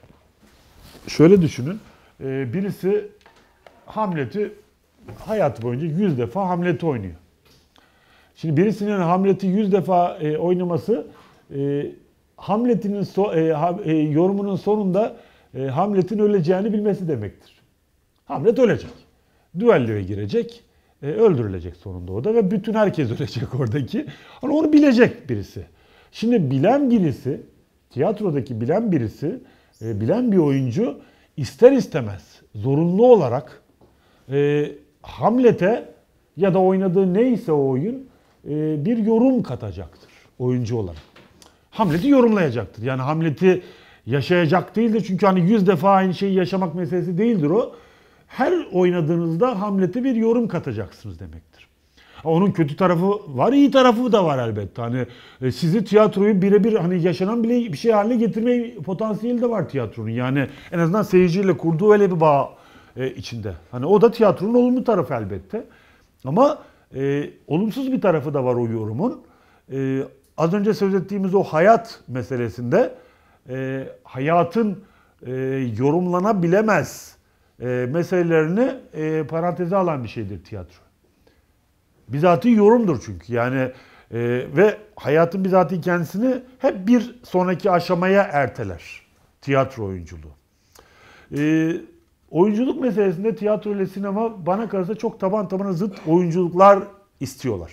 Şöyle düşünün. E, birisi Hamlet'i hayatı boyunca yüz defa Hamlet'i oynuyor. Şimdi birisinin Hamlet'i yüz defa e, oynaması e, Hamlet'in so, e, ha, e, yorumunun sonunda e, Hamlet'in öleceğini bilmesi demektir. Hamlet ölecek. Düelloya girecek. E, öldürülecek sonunda o da ve bütün herkes ölecek oradaki. Hani onu bilecek birisi. Şimdi bilen birisi, tiyatrodaki bilen birisi, e, bilen bir oyuncu ister istemez zorunlu olarak e, Hamlet'e ya da oynadığı neyse o oyun e, bir yorum katacaktır oyuncu olarak. Hamlet'i yorumlayacaktır. Yani Hamlet'i yaşayacak değildir. Çünkü hani yüz defa aynı şeyi yaşamak meselesi değildir o. Her oynadığınızda Hamlet'e bir yorum katacaksınız demektir. Onun kötü tarafı var, iyi tarafı da var elbette. Hani sizi tiyatroyu birebir hani yaşanan bile bir şey haline getirme potansiyeli de var tiyatronun. Yani en azından seyirciyle kurduğu öyle bir bağ e, içinde. Hani o da tiyatronun olumlu tarafı elbette. Ama e, olumsuz bir tarafı da var o yorumun. E, az önce söz ettiğimiz o hayat meselesinde e, hayatın e, yorumlanabilemez e, meselelerini e, paranteze alan bir şeydir tiyatro. Bizatihi yorumdur çünkü. Yani Ee, ve hayatın bizatihi kendisini hep bir sonraki aşamaya erteler. Tiyatro oyunculuğu. Ee, oyunculuk meselesinde tiyatro ile sinema bana kalırsa çok taban tabana zıt oyunculuklar istiyorlar.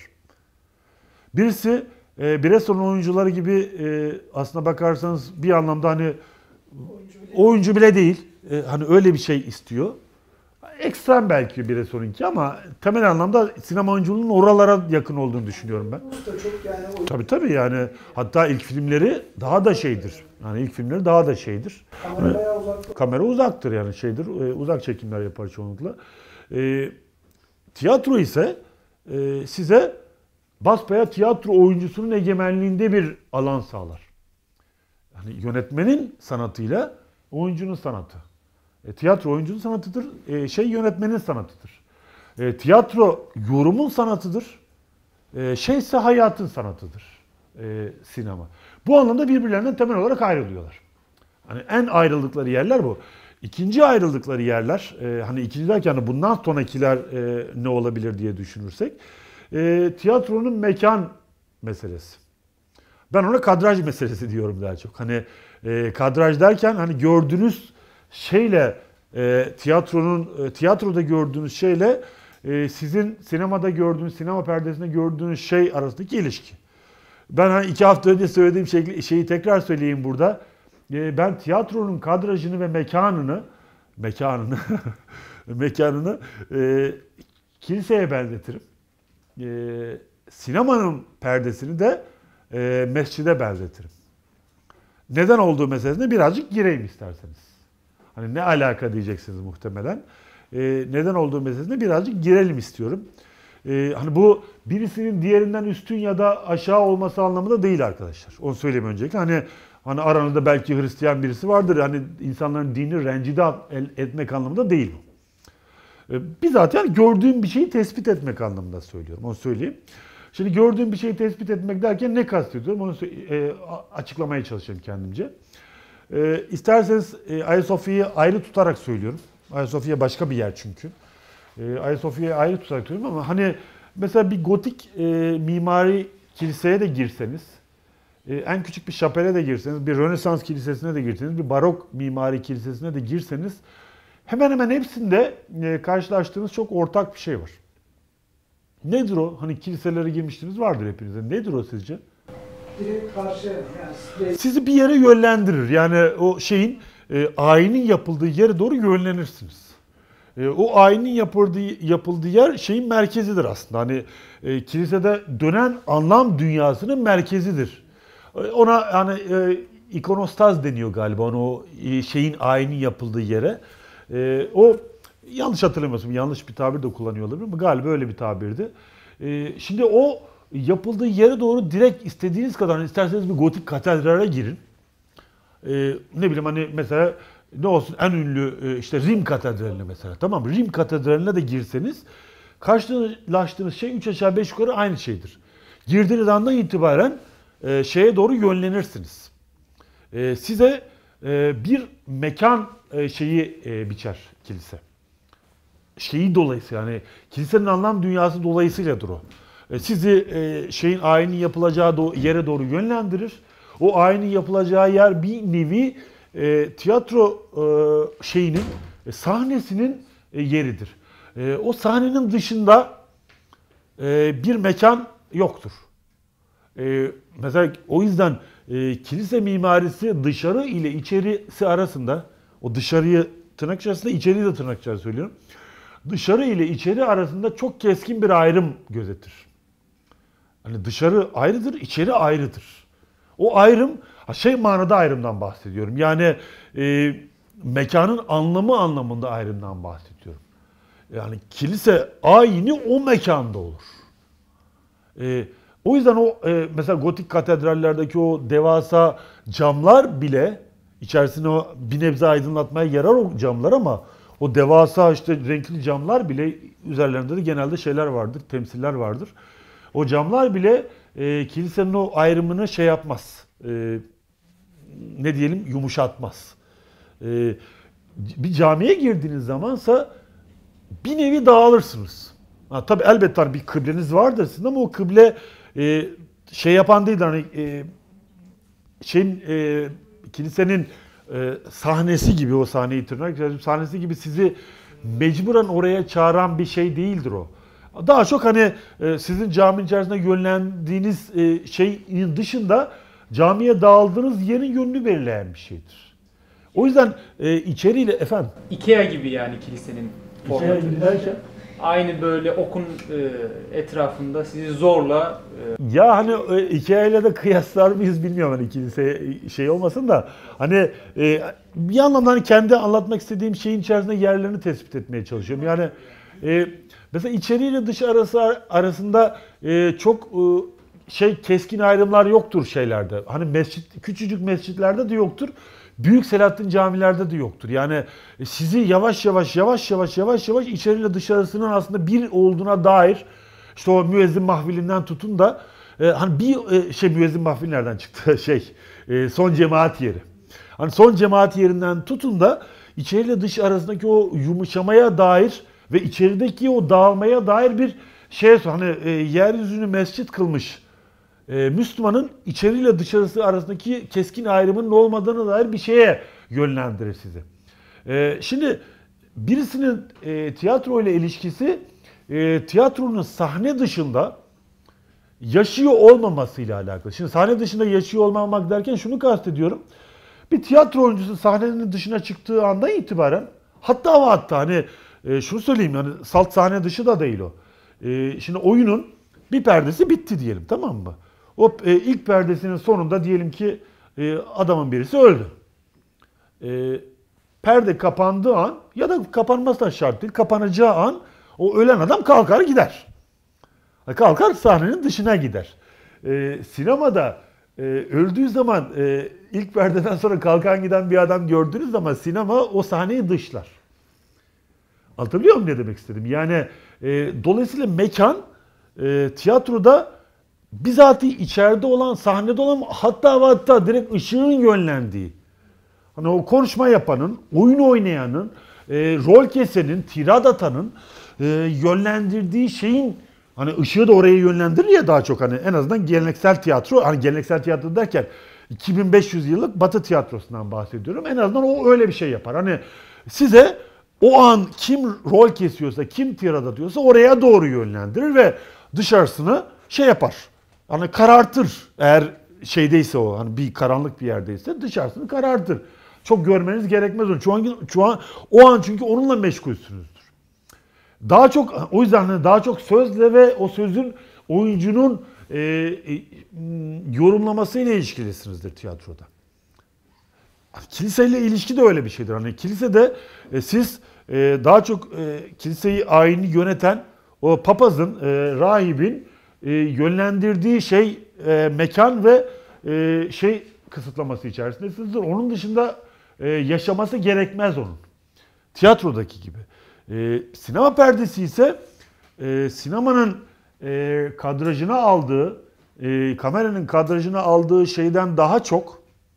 Birisi e, Bresson'un oyuncuları gibi e, aslına bakarsanız bir anlamda hani oyuncu bile değil. E, hani öyle bir şey istiyor. Ekstrem belki Bresson'unki ama temel anlamda sinema oyunculuğunun oralara yakın olduğunu düşünüyorum ben. Usta çok yani o Tabii tabii yani hatta ilk filmleri daha da şeydir. Yani ilk filmleri daha da şeydir. kamera bayağı uzakta. Kamera uzaktır yani şeydir. e, Uzak çekimler yapar çoğunlukla. E, tiyatro ise e, size basbaya tiyatro oyuncusunun egemenliğinde bir alan sağlar. Yani yönetmenin sanatıyla oyuncunun sanatı. E, tiyatro oyuncunun sanatıdır, e, şey yönetmenin sanatıdır. E, tiyatro yorumun sanatıdır, e, şey ise hayatın sanatıdır e, sinema. Bu anlamda birbirlerinden temel olarak ayrılıyorlar. Hani en ayrıldıkları yerler bu. İkinci ayrıldıkları yerler, e, hani ikinci derken de bundan sonrakiler e, ne olabilir diye düşünürsek, e, tiyatronun mekan meselesi. Ben ona kadraj meselesi diyorum daha çok. Hani e, kadraj derken hani gördüğünüz şeyle e, tiyatronun e, tiyatroda gördüğünüz şeyle e, sizin sinemada gördüğünüz, sinema perdesinde gördüğünüz şey arasındaki ilişki. Ben hani iki hafta önce söylediğim şey, şeyi tekrar söyleyeyim burada. E, ben tiyatronun kadrajını ve mekanını mekanını mekanını e, kiliseye benzetirim. E, sinemanın perdesini de e, mescide benzetirim. Neden olduğu meselesine birazcık gireyim isterseniz. Hani ne alaka diyeceksiniz muhtemelen. Ee, neden olduğu meselesine birazcık girelim istiyorum. Ee, hani bu birisinin diğerinden üstün ya da aşağı olması anlamında değil arkadaşlar. Onu söyleyeyim öncelikle. Hani hani aranızda belki Hristiyan birisi vardır. Hani insanların dini rencide etmek anlamında değil bu. Ee, bizzat yani gördüğüm bir şeyi tespit etmek anlamında söylüyorum. Onu söyleyeyim. Şimdi gördüğüm bir şeyi tespit etmek derken ne kastediyorum? Onu e, açıklamaya çalışayım kendimce. E, isterseniz e, Ayasofya'yı ayrı tutarak söylüyorum. Ayasofya başka bir yer çünkü. E, Ayasofya'yı ayrı tutarak söylüyorum ama hani mesela bir gotik e, mimari kiliseye de girseniz, e, en küçük bir şapele de girseniz, bir Rönesans kilisesine de girseniz, bir barok mimari kilisesine de girseniz hemen hemen hepsinde e, karşılaştığınız çok ortak bir şey var. Nedir o? Hani kiliselere girmiştiniz vardır hepinizde. Nedir o sizce? Direkt karşı yani Sizi bir yere yönlendirir. Yani o şeyin e, ayinin yapıldığı yere doğru yönlenirsiniz. E, o ayinin yapıldığı yapıldığı yer şeyin merkezidir aslında. Hani e, kilisede dönen anlam dünyasının merkezidir. E, ona hani e, ikonostaz deniyor galiba. Onu o e, şeyin ayinin yapıldığı yere. E, o yanlış hatırlamıyorsam yanlış bir tabir de kullanıyor olabilir ama galiba öyle bir tabirdi. E, şimdi o yapıldığı yere doğru direkt istediğiniz kadar, isterseniz bir gotik katedrale girin. Ee, ne bileyim hani mesela ne olsun en ünlü işte Rim katedraline mesela, tamam mı? Rim katedraline de girseniz karşılaştığınız şey üç aşağı beş yukarı aynı şeydir. Girdiğiniz andan itibaren e, şeye doğru yönlenirsiniz. E, size e, bir mekan e, şeyi e, biçer kilise. Şeyi dolayısıyla yani kilisenin anlam dünyası dolayısıyladır o. Sizi şeyin ayinin yapılacağı yere doğru yönlendirir. O ayinin yapılacağı yer bir nevi e, tiyatro e, şeyinin, e, sahnesinin e, yeridir. E, o sahnenin dışında e, bir mekan yoktur. E, mesela o yüzden e, kilise mimarisi dışarı ile içerisi arasında, o dışarıyı tırnak içerisinde, içeriği de tırnak içerisinde söylüyorum. Dışarı ile içeri arasında çok keskin bir ayrım gözetir. Hani dışarı ayrıdır, içeri ayrıdır. O ayrım, şey manada ayrımdan bahsediyorum. Yani e, mekanın anlamı anlamında ayrımdan bahsediyorum. Yani kilise ayini o mekanda olur. E, o yüzden o e, mesela gotik katedrallerdeki o devasa camlar bile, içerisine o bir nebze aydınlatmaya yarar o camlar ama o devasa işte renkli camlar bile, üzerlerinde de genelde şeyler vardır, temsiller vardır. O camlar bile e, kilisenin o ayrımını şey yapmaz, e, ne diyelim yumuşatmaz. E, bir camiye girdiğiniz zamansa bir nevi dağılırsınız. Ha, tabii elbette bir kıbleniz vardır sizin ama o kıble e, şey yapan değildi hani e, şeyin e, kilisenin e, sahnesi gibi o sahneyi tırnak sahnesi gibi sizi mecburen oraya çağıran bir şey değildir o. Daha çok hani e, sizin caminin içerisinde yönlendiğiniz e, şeyin dışında camiye dağıldığınız yerin yönünü belirleyen bir şeydir. O yüzden e, içeriğiyle efendim. Ikea gibi yani kilisenin formatı. Ikea gibi derken? Aynı böyle okun e, etrafında sizi zorla... E... Ya hani e, Ikea ile de kıyaslar mıyız bilmiyorum hani kilise şey olmasın da hani e, bir anlamda hani kendi anlatmak istediğim şeyin içerisinde yerlerini tespit etmeye çalışıyorum. Yani e, mesela içeriğiyle dışı arası arasında e, çok e, şey keskin ayrımlar yoktur şeylerde. Hani mescit küçücük mescitlerde de yoktur. Büyük Selahattin camilerde de yoktur. Yani sizi yavaş yavaş yavaş yavaş yavaş yavaş içeriyle dışarısının aslında bir olduğuna dair işte o müezzin mahfilinden tutun da e, hani bir e, şey müezzin mahfili nereden çıktı şey e, son cemaat yeri. Hani son cemaat yerinden tutun da içeriyle dış arasındaki o yumuşamaya dair ve içerideki o dağılmaya dair bir şey hani e, yeryüzünü mescit kılmış e, Müslümanın içeriyle dışarısı arasındaki keskin ayrımının olmadığına dair bir şeye yönlendirir sizi. E, şimdi birisinin e, tiyatro ile ilişkisi e, tiyatronun sahne dışında yaşıyor olmamasıyla alakalı. Şimdi sahne dışında yaşıyor olmamak derken şunu kastediyorum. Bir tiyatro oyuncusu sahnenin dışına çıktığı andan itibaren hatta ve hatta hani e, şunu söyleyeyim yani salt sahne dışı da değil o. E, şimdi oyunun bir perdesi bitti diyelim, tamam mı? O e, ilk perdesinin sonunda diyelim ki e, adamın birisi öldü. E, perde kapandığı an ya da kapanması da şart değil, kapanacağı an o ölen adam kalkar gider. Kalkar sahnenin dışına gider. E, sinemada e, öldüğü zaman e, ilk perdeden sonra kalkan giden bir adam gördüğünüz zaman sinema o sahneyi dışlar. Anlatabiliyor muyum ne demek istedim? Yani e, dolayısıyla mekan e, tiyatroda bizatihi içeride olan, sahnede olan hatta ve hatta direkt ışığın yönlendiği. Hani o konuşma yapanın, oyun oynayanın, e, rol kesenin, tirad atanın e, yönlendirdiği şeyin hani ışığı da oraya yönlendirir ya daha çok hani en azından geleneksel tiyatro, hani geleneksel tiyatro derken iki bin beş yüz yıllık Batı tiyatrosundan bahsediyorum. En azından o öyle bir şey yapar. Hani size o an kim rol kesiyorsa, kim tirad atıyorsa oraya doğru yönlendirir ve dışarısını şey yapar. Hani karartır. Eğer şeydeyse o, hani bir karanlık bir yerdeyse dışarısını karartır. Çok görmeniz gerekmez onu. Şu an, şu an o an çünkü onunla meşgulsünüzdür. Daha çok o yüzden hani daha çok sözle ve o sözün oyuncunun e, e, yorumlamasıyla ilişkilisinizdir tiyatroda. Kiliseyle ilişki de öyle bir şeydir. Hani kilisede e, siz e, daha çok e, kiliseyi ayini yöneten o papazın, e, rahibin e, yönlendirdiği şey e, mekan ve e, şey kısıtlaması içerisindesinizdir. Onun dışında e, yaşaması gerekmez onun. Tiyatrodaki gibi. E, sinema perdesi ise e, sinemanın e, kadrajına aldığı, e, kameranın kadrajına aldığı şeyden daha çok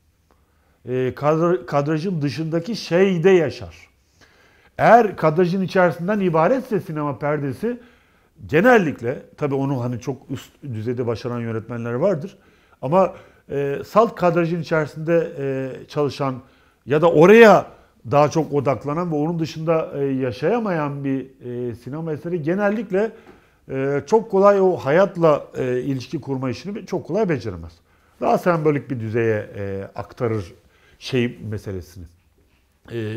e, kadr, kadrajın dışındaki şeyde yaşar. Eğer kadrajın içerisinden ibaretse sinema perdesi genellikle, tabii onu hani çok üst düzeyde başaran yönetmenler vardır ama e, salt kadrajın içerisinde e, çalışan ya da oraya daha çok odaklanan ve onun dışında e, yaşayamayan bir e, sinema eseri genellikle e, çok kolay o hayatla e, ilişki kurma işini çok kolay beceremez. Daha sembolik bir düzeye e, aktarır şey meselesini. E,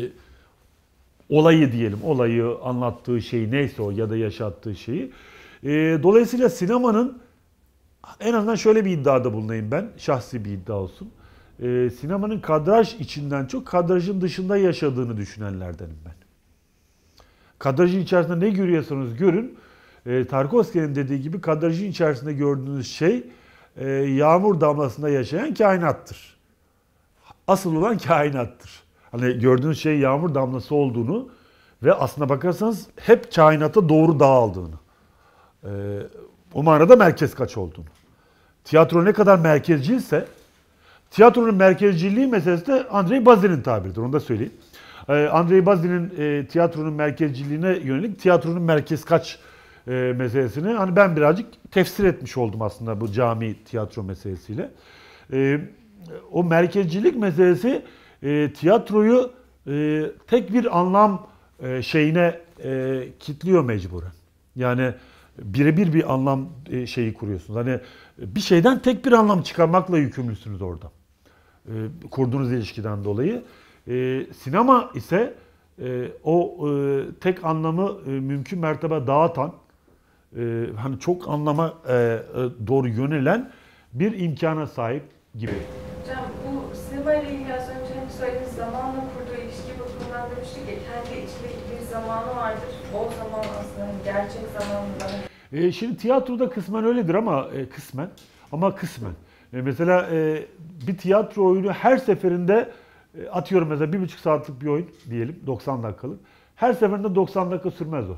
olayı diyelim, olayı anlattığı şey neyse o ya da yaşattığı şeyi. E, dolayısıyla sinemanın en azından şöyle bir iddiada bulunayım ben, şahsi bir iddia olsun. Ee, sinemanın kadraj içinden çok kadrajın dışında yaşadığını düşünenlerdenim ben. Kadrajın içerisinde ne görüyorsanız görün, e, Tarkovski'nin dediği gibi kadrajın içerisinde gördüğünüz şey e, yağmur damlasında yaşayan kainattır. Asıl olan kainattır. Hani gördüğünüz şey yağmur damlası olduğunu ve aslına bakarsanız hep kainata doğru dağıldığını. E, o manada merkez kaç olduğunu. Tiyatro ne kadar merkezciyse, tiyatronun merkezciliği meselesi de Andrei Bazin'in tabiridir, onu da söyleyeyim. Ee, Andrei Bazin'in e, tiyatronun merkezciliğine yönelik tiyatronun merkez kaç e, meselesini hani ben birazcık tefsir etmiş oldum aslında bu cami tiyatro meselesiyle. E, o merkezcilik meselesi e, tiyatroyu e, tek bir anlam e, şeyine e, kitliyor mecburen. Yani birebir bir anlam e, şeyi kuruyorsunuz. Hani bir şeyden tek bir anlam çıkarmakla yükümlüsünüz orada. E, kurduğunuz ilişkiden dolayı. E, sinema ise e, o e, tek anlamı e, mümkün mertebe dağıtan, e, hani çok anlama e, e, doğru yönelen bir imkana sahip gibi. Hocam bu sinema ile ilgili az önce hani söylediğiniz zamanla kurduğu ilişki bakımından demiştik ya, kendi içindeki bir zamanı vardır. O zaman aslında hani gerçek zamanında. E, şimdi tiyatroda kısmen öyledir ama e, kısmen ama kısmen. E, mesela e, bir tiyatro oyunu her seferinde e, atıyorum mesela bir buçuk saatlik bir oyun diyelim doksan dakikalık. Her seferinde doksan dakika sürmez o.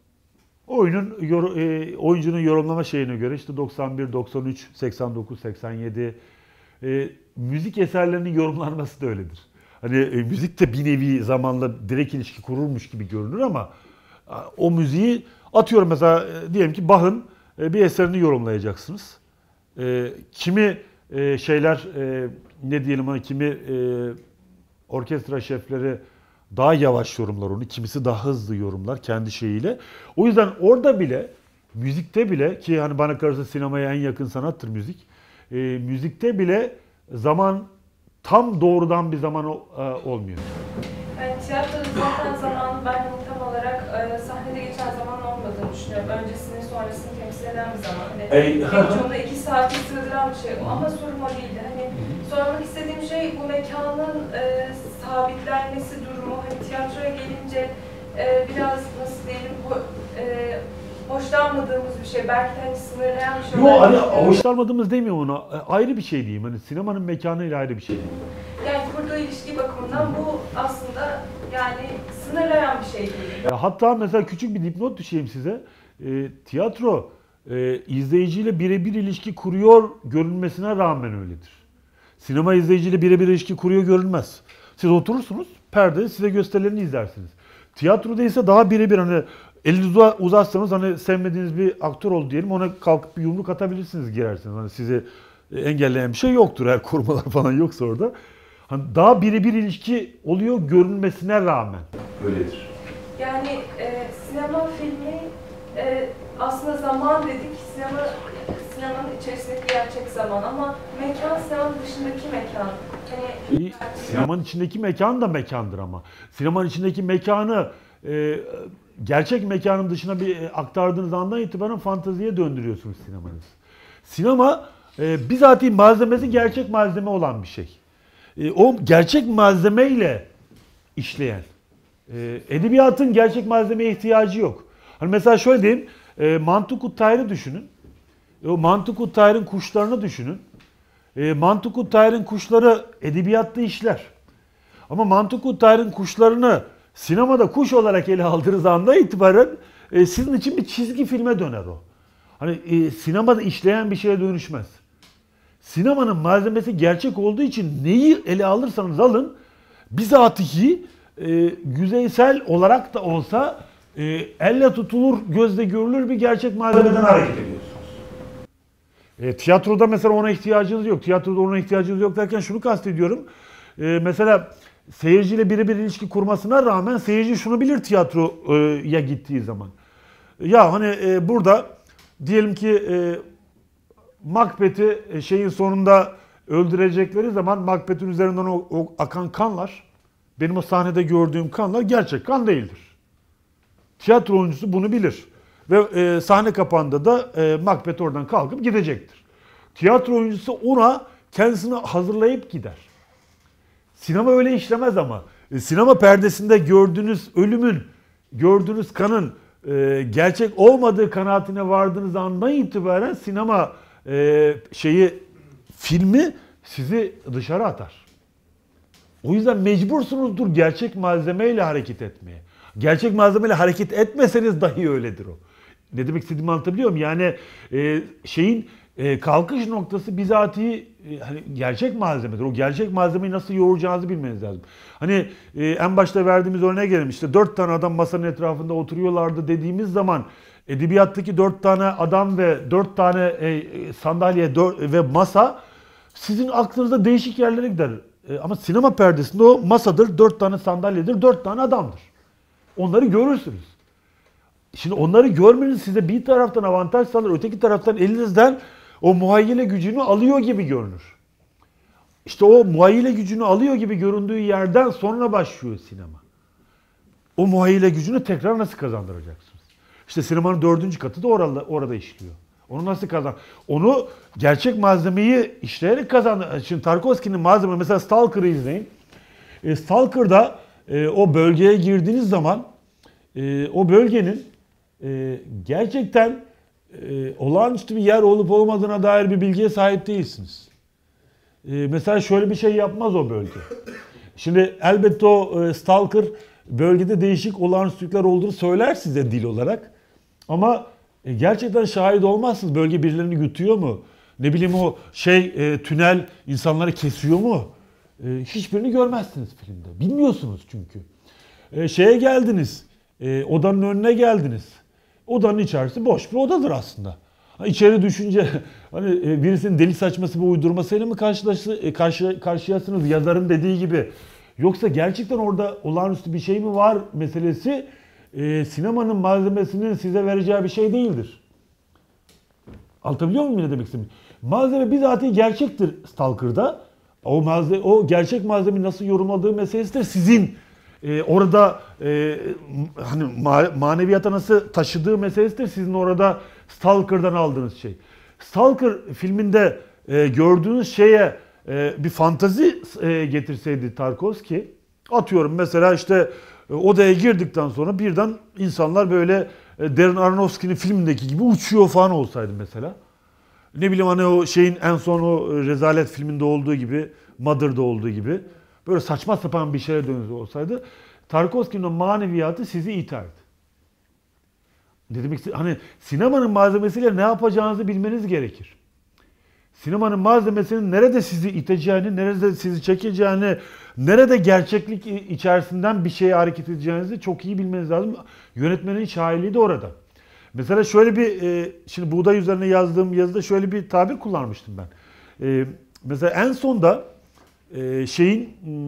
Oyunun yor, e, oyuncunun yorumlama şeyine göre işte doksan bir, doksan üç, seksen dokuz, seksen yedi e, müzik eserlerinin yorumlanması da öyledir. Hani e, müzik de bir nevi zamanla direkt ilişki kurulmuş gibi görünür ama o müziği atıyorum mesela e, diyelim ki Bach'ın e, bir eserini yorumlayacaksınız. E, kimi e, şeyler e, ne diyelim hani kimi e, orkestra şefleri daha yavaş yorumlar onu, kimisi daha hızlı yorumlar kendi şeyiyle. O yüzden orada bile müzikte bile ki hani bana kalırsa sinemaya en yakın sanattır müzik. E, müzikte bile zaman tam doğrudan bir zaman o, e, olmuyor. Yani tiyatroda zaten zamanın ben tam olarak e, sahnede geçen zaman olmadığını düşünüyorum. Öncesini sonrasını temsil eden bir zaman. Hani pek çoğunda iki saati sığdıran bir şey ama sorum o değildi. Hani sormak istediğim şey bu mekanın e, sabitlenmesi durumu. Hani tiyatroya gelince e, biraz nasıl diyelim bu e, hoşlanmadığımız bir şey. Belki de hani sınırlayan bir şey. Yok hani hoşlanmadığımız demiyorum ona. Ayrı bir şey diyeyim. Hani sinemanın mekanıyla ayrı bir şey diyeyim. Yani kurduğu ilişki bakımından bu aslında yani sınırlayan bir şey değil. Ya hatta mesela küçük bir dipnot düşeyim size. E, tiyatro e, izleyiciyle birebir ilişki kuruyor görünmesine rağmen öyledir. Sinema izleyiciyle birebir ilişki kuruyor görünmez. Siz oturursunuz, perde size gösterilerini izlersiniz. Tiyatroda ise daha birebir hani elinizi uzatsanız hani sevmediğiniz bir aktör oldu diyelim ona kalkıp bir yumruk atabilirsiniz girersiniz. Hani sizi engelleyen bir şey yoktur eğer korumalar falan yoksa orada. Hani daha birebir ilişki oluyor görünmesine rağmen. Öyledir. Yani e, sinema filmi e, aslında zaman dedik, sinema sinemanın içerisindeki gerçek zaman ama mekan sinemanın dışındaki mekan. Hani İyi, sinemanın içindeki mekan da mekandır ama. Sinemanın içindeki mekanı e, gerçek mekanın dışına bir e, aktardığınız andan itibaren fanteziye döndürüyorsunuz sinemanızı. Sinema e, bizatihi malzemesi gerçek malzeme olan bir şey. E, o gerçek malzemeyle işleyen. E, edebiyatın gerçek malzemeye ihtiyacı yok. Hani mesela şöyle diyeyim, e, Mantık-ı Tahir'i düşünün. E, o Mantık-ı Tahir'in kuşlarını düşünün. E, Mantık-ı Tahir'in kuşları edebiyatta işler. Ama Mantık-ı Tahir'in kuşlarını sinemada kuş olarak ele aldığınız anda itibaren e, sizin için bir çizgi filme döner o. Hani e, sinemada işleyen bir şeye dönüşmez. Sinemanın malzemesi gerçek olduğu için neyi ele alırsanız alın, bizatihi e, yüzeysel olarak da olsa e, elle tutulur, gözle görülür bir gerçek malzemeden hareket ediyorsunuz. E, tiyatroda mesela ona ihtiyacınız yok. Tiyatroda ona ihtiyacınız yok derken şunu kastediyorum. E, mesela seyirciyle birebir ilişki kurmasına rağmen seyirci şunu bilir tiyatroya gittiği zaman. Ya hani e, burada diyelim ki e, Macbeth'i şeyin sonunda öldürecekleri zaman Macbeth'in üzerinden o, o akan kanlar, benim o sahnede gördüğüm kanlar gerçek kan değildir. Tiyatro oyuncusu bunu bilir. Ve e, sahne kapağında da e, Macbeth oradan kalkıp gidecektir. Tiyatro oyuncusu ona kendisini hazırlayıp gider. Sinema öyle işlemez ama. E, sinema perdesinde gördüğünüz ölümün, gördüğünüz kanın e, gerçek olmadığı kanaatine vardığınız andan itibaren sinema e, şeyi, filmi sizi dışarı atar. O yüzden mecbursunuzdur gerçek malzemeyle hareket etmeye. Gerçek malzemeyle hareket etmeseniz dahi öyledir o. Ne demek istediğimi anlatabiliyor muyum? Yani e, şeyin e, kalkış noktası bizatihi e, hani gerçek malzemedir. O gerçek malzemeyi nasıl yoğuracağınızı bilmeniz lazım. Hani e, en başta verdiğimiz örneğe gelelim. İşte dört tane adam masanın etrafında oturuyorlardı dediğimiz zaman edebiyattaki dört tane adam ve dört tane e, sandalye dört, ve masa sizin aklınızda değişik yerlere gider. E, ama sinema perdesinde o masadır, dört tane sandalyedir, dört tane adamdır. Onları görürsünüz. Şimdi onları görmeniz size bir taraftan avantaj sağlar, öteki taraftan elinizden o muhayyile gücünü alıyor gibi görünür. İşte o muhayyile gücünü alıyor gibi göründüğü yerden sonra başlıyor sinema. O muhayyile gücünü tekrar nasıl kazandıracaksınız? İşte sinemanın dördüncü katı da orada, orada işliyor. Onu nasıl kazan? Onu gerçek malzemeyi işleyerek kazandı. Şimdi Tarkovski'nin malzeme, mesela Stalker'ı izleyin. E, Stalker'da e, o bölgeye girdiğiniz zaman e, o bölgenin e, gerçekten e, olağanüstü bir yer olup olmadığına dair bir bilgiye sahip değilsiniz. E, mesela şöyle bir şey yapmaz o bölge. Şimdi elbette o e, Stalker bölgede değişik olağanüstülükler olduğunu söyler size dil olarak. Ama e, gerçekten şahit olmazsınız. Bölge birilerini yutuyor mu? Ne bileyim o şey e, tünel insanları kesiyor mu? E, hiçbirini görmezsiniz filmde. Bilmiyorsunuz çünkü. E, şeye geldiniz. E, odanın önüne geldiniz. Odanın içerisi boş bir odadır aslında. Ha, içeri düşünce hani e, birisinin deli saçması bir uydurmasıyla mı karşılaşı, e, karşı, karşıyasınız yazarın dediği gibi? Yoksa gerçekten orada olağanüstü bir şey mi var meselesi e, sinemanın malzemesinin size vereceği bir şey değildir. Anlatabiliyor muyum ne demek istediğimi? Malzeme bizatihi gerçektir Stalker'da. O malzeme, o gerçek malzemeyi nasıl yorumladığı meselesi de sizin e, orada e, hani ma maneviyata nasıl taşıdığı meselesi de sizin orada Stalker'dan aldığınız şey. Stalker filminde e, gördüğünüz şeye e, bir fantazi e, getirseydi Tarkovski, atıyorum mesela işte e, odaya girdikten sonra birden insanlar böyle e, Darren Aronofsky'nin filmindeki gibi uçuyor falan olsaydı mesela. Ne bileyim hani o şeyin en son o Rezalet filminde olduğu gibi, Mother'da olduğu gibi böyle saçma sapan bir şeye dönüyor olsaydı Tarkovski'nin o maneviyatı sizi iterdi. Ne demek istediğim? Hani sinemanın malzemesiyle ne yapacağınızı bilmeniz gerekir. Sinemanın malzemesinin nerede sizi iteceğini, nerede sizi çekeceğini, nerede gerçeklik içerisinden bir şeye hareket edeceğinizi çok iyi bilmeniz lazım. Yönetmenin şairliği de orada. Mesela şöyle bir, e, şimdi buğday üzerine yazdığım yazıda şöyle bir tabir kullanmıştım ben. E, mesela en sonda e, şeyin,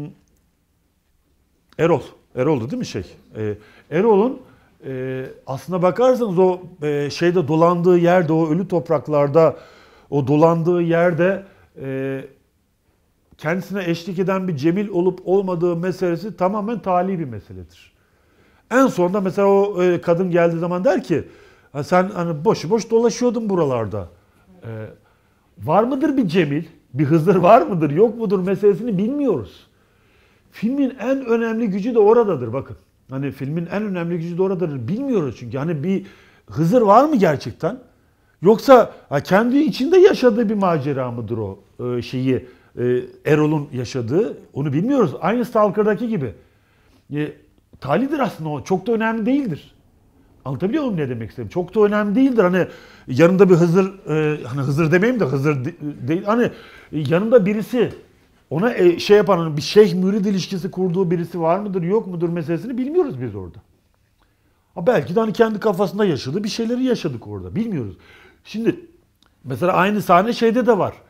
Erol, Erol'du değil mi şey? E, Erol'un e, aslına bakarsanız o e, şeyde dolandığı yerde, o ölü topraklarda, o dolandığı yerde e, kendisine eşlik eden bir Cemil olup olmadığı meselesi tamamen tali bir meseledir. En sonunda mesela o e, kadın geldiği zaman der ki, sen hani boşu boş dolaşıyordun buralarda. E, var mıdır bir Cemil? Bir Hızır var mıdır, yok mudur meselesini bilmiyoruz. Filmin en önemli gücü de oradadır bakın. Hani filmin en önemli gücü de oradadır. Bilmiyoruz çünkü. Hani bir Hızır var mı gerçekten? Yoksa kendi içinde yaşadığı bir macera mıdır o e, şeyi e, Erol'un yaşadığı? Onu bilmiyoruz. Aynı Stalker'daki gibi. E, talidir aslında o. Çok da önemli değildir. Anlatabiliyor muyum ne demek istedim? Çok da önemli değildir. Hani yanında bir Hızır, e, hani Hızır demeyeyim de Hızır de, değil. Hani yanında birisi ona e, şey yapan, hani bir şeyh mürid ilişkisi kurduğu birisi var mıdır, yok mudur meselesini bilmiyoruz biz orada. Ha belki de hani kendi kafasında yaşadığı bir şeyleri yaşadık orada. Bilmiyoruz. Şimdi mesela aynı sahne şeyde de var.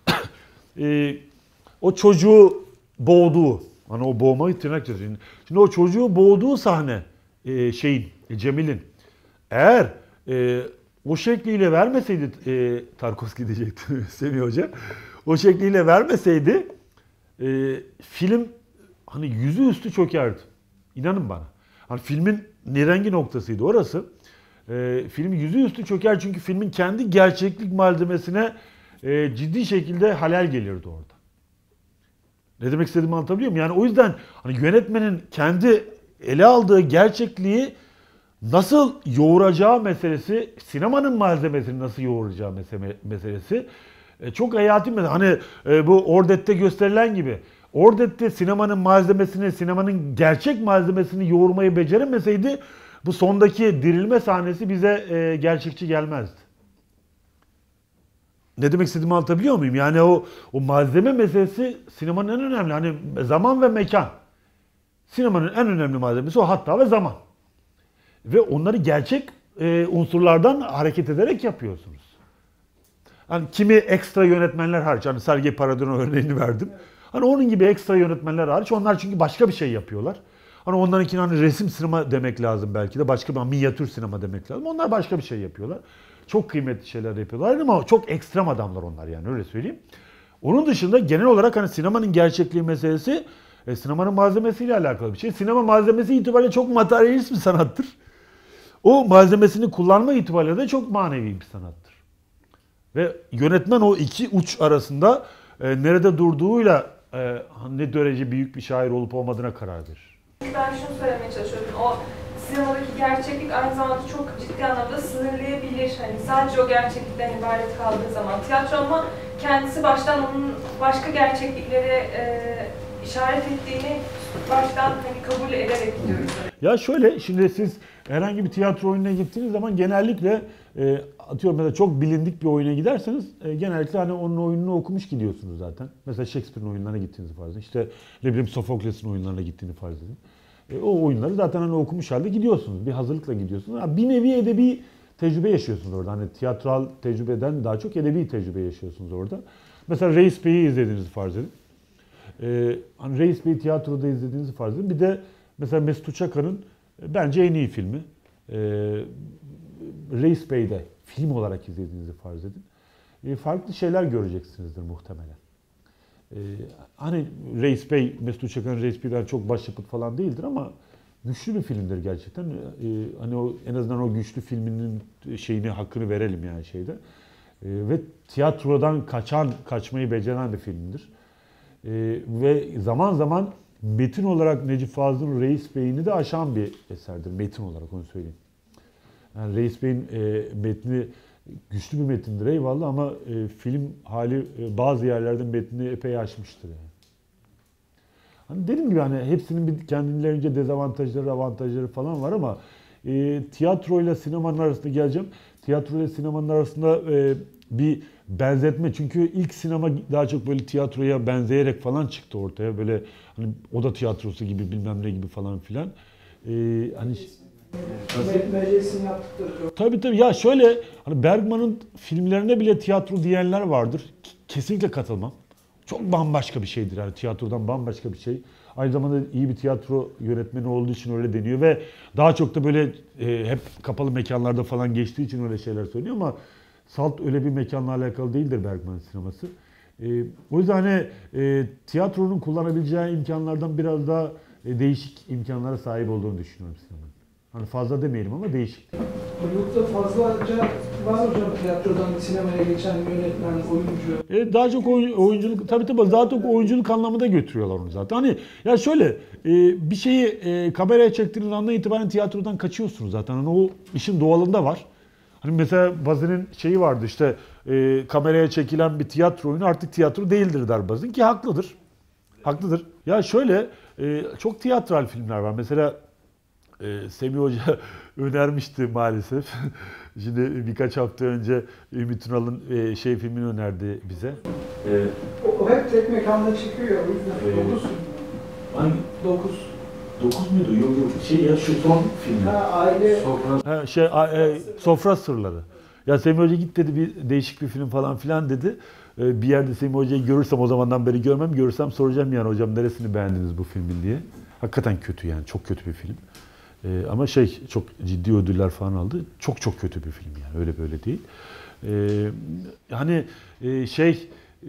e, o çocuğu boğduğu, hani o boğmayı tırnak içerisinde. Şimdi o çocuğu boğduğu sahne e, şeyin, e, Cemil'in eğer e, o şekliyle vermeseydi e, Tarkovski diyecektim Semih Hoca. O şekliyle vermeseydi e, film hani yüzü üstü çökerdi. İnanın bana. Hani filmin nirengi noktasıydı orası. E, film yüzü üstü çöker çünkü filmin kendi gerçeklik malzemesine e, ciddi şekilde halel gelirdi orada. Ne demek istediğimi anlatabiliyor muyum? Yani o yüzden hani yönetmenin kendi ele aldığı gerçekliği nasıl yoğuracağı meselesi, sinemanın malzemesini nasıl yoğuracağı meselesi e, çok hayati mesele. Hani e, bu Ordet'te gösterilen gibi. Ordet'te sinemanın malzemesini, sinemanın gerçek malzemesini yoğurmayı beceremeseydi bu sondaki dirilme sahnesi bize e, gerçekçi gelmezdi. Ne demek istediğimi anlatabiliyor muyum? Yani o o malzeme meselesi sinemanın en önemli. Hani zaman ve mekan. Sinemanın en önemli malzemesi o, hatta ve zaman. Ve onları gerçek e, unsurlardan hareket ederek yapıyorsunuz. Hani kimi ekstra yönetmenler hariç, hani Sergei Paradino örneğini verdim. Hani onun gibi ekstra yönetmenler hariç, onlar çünkü başka bir şey yapıyorlar. Hani onlarınkine hani resim sinema demek lazım belki de, başka bir minyatür sinema demek lazım. Onlar başka bir şey yapıyorlar. Çok kıymetli şeyler yapıyorlar ama çok ekstrem adamlar onlar, yani öyle söyleyeyim. Onun dışında genel olarak hani sinemanın gerçekliği meselesi e, sinemanın malzemesiyle alakalı bir şey. Sinema malzemesi itibariyle çok materyalist bir sanattır. O malzemesini kullanma itibariyle de çok manevi bir sanattır. Ve yönetmen o iki uç arasında e, nerede durduğuyla e, ne derece büyük bir şair olup olmadığına karar verir. Ben şunu söylemeye çalışıyorum. O sinemadaki gerçeklik aynı zamanda çok ciddi anlamda sınırlayabilir. Hani sadece o gerçeklikten ibaret kaldığı zaman. Tiyatro ama kendisi baştan onun başka gerçekliklere e, işaret ettiğini baştan hani kabul ederek gidiyoruz. Ya şöyle, şimdi siz herhangi bir tiyatro oyununa gittiğiniz zaman genellikle e, atıyorum mesela çok bilindik bir oyuna giderseniz e, genellikle hani onun oyununu okumuş gidiyorsunuz zaten. Mesela Shakespeare'in oyunlarına gittiğinizi farz edin. İşte ne bileyim Sofokles'in oyunlarına gittiğini farz edin. E, o oyunları zaten hani okumuş halde gidiyorsunuz. Bir hazırlıkla gidiyorsunuz. Yani bir nevi edebi tecrübe yaşıyorsunuz orada. Hani tiyatral tecrübeden daha çok edebi tecrübe yaşıyorsunuz orada. Mesela Reis Bey'i izlediğinizi farz edin. Ee, hani Reis Bey'i tiyatroda izlediğinizi farz edin. Bir de mesela Mesut Uçakan'ın bence en iyi filmi. Ee, Reis Bey'de film olarak izlediğinizi farz edin. Ee, farklı şeyler göreceksinizdir muhtemelen. Ee, hani Reis Bey, Mesut Uçakan'ın Reis Bey'den çok başyapıt falan değildir ama güçlü bir filmdir gerçekten. Ee, hani o en azından o güçlü filminin şeyini, hakkını verelim yani şeyde. Ee, ve tiyatrodan kaçan, kaçmayı beceren bir filmdir. Ee, ve zaman zaman metin olarak Necip Fazıl'ın Reis Bey'ini de aşan bir eserdir. Metin olarak onu söyleyeyim. Yani Reis Bey'in e, metni güçlü bir metindir eyvallah ama e, film hali e, bazı yerlerde metni epey aşmıştır. Yani. Hani dediğim gibi hani hepsinin bir kendilerince dezavantajları, avantajları falan var ama e, tiyatro ile sinemanın arasında geleceğim. Tiyatro ile sinemanın arasında e, bir benzetme. Çünkü ilk sinema daha çok böyle tiyatroya benzeyerek falan çıktı ortaya. Böyle hani oda tiyatrosu gibi bilmem ne gibi falan filan. Ee, hani Meclis'in yaptıkları. tabii tabii ya şöyle hani Bergman'ın filmlerine bile tiyatro diyenler vardır. Kesinlikle katılmam. Çok bambaşka bir şeydir yani tiyatrodan bambaşka bir şey. Aynı zamanda iyi bir tiyatro yönetmeni olduğu için öyle deniyor ve daha çok da böyle e, hep kapalı mekanlarda falan geçtiği için öyle şeyler söylüyor ama Salt öyle bir mekanla alakalı değildir Bergman sineması. E, o yüzden hani e, tiyatronun kullanabileceği imkanlardan biraz daha e, değişik imkanlara sahip olduğunu düşünüyorum sinemanın. Hani fazla demeyelim ama değişik. Hollywood'da fazlaca var hocam tiyatrodan sinemaya geçen yönetmen, oyuncu. E, daha çok oyun, oyunculuk, tabii tabii daha çok oyunculuk anlamında götürüyorlar onu zaten. Hani ya şöyle e, bir şeyi e, kameraya çektiğiniz andan itibaren tiyatrodan kaçıyorsunuz zaten. Hani o işin doğalında var. Hani mesela Bazin'in şeyi vardı işte e, kameraya çekilen bir tiyatro oyunu artık tiyatro değildir der Bazin ki haklıdır. Haklıdır. Ya şöyle e, çok tiyatral filmler var. Mesela e, Semih Hoca önermişti maalesef. Şimdi birkaç hafta önce Ümit Ünal'ın e, şey filmini önerdi bize. E, O, o hep tek mekanda çıkıyor ya o yüzden. Dokuz. Hangi? Dokuz. Dokuz muydu? Yok yok. Şey ya şu son film. Ha aile. Ha, şey e, Sofra Sırları. Ya Semih Hoca git dedi bir değişik bir film falan filan dedi. E, bir yerde Semih Hoca'yı görürsem o zamandan beri görmem. Görürsem soracağım yani hocam neresini beğendiniz bu filmin diye. Hakikaten kötü yani. Çok kötü bir film. E, ama şey çok ciddi ödüller falan aldı. Çok çok kötü bir film yani. Öyle böyle değil. E, hani e, şey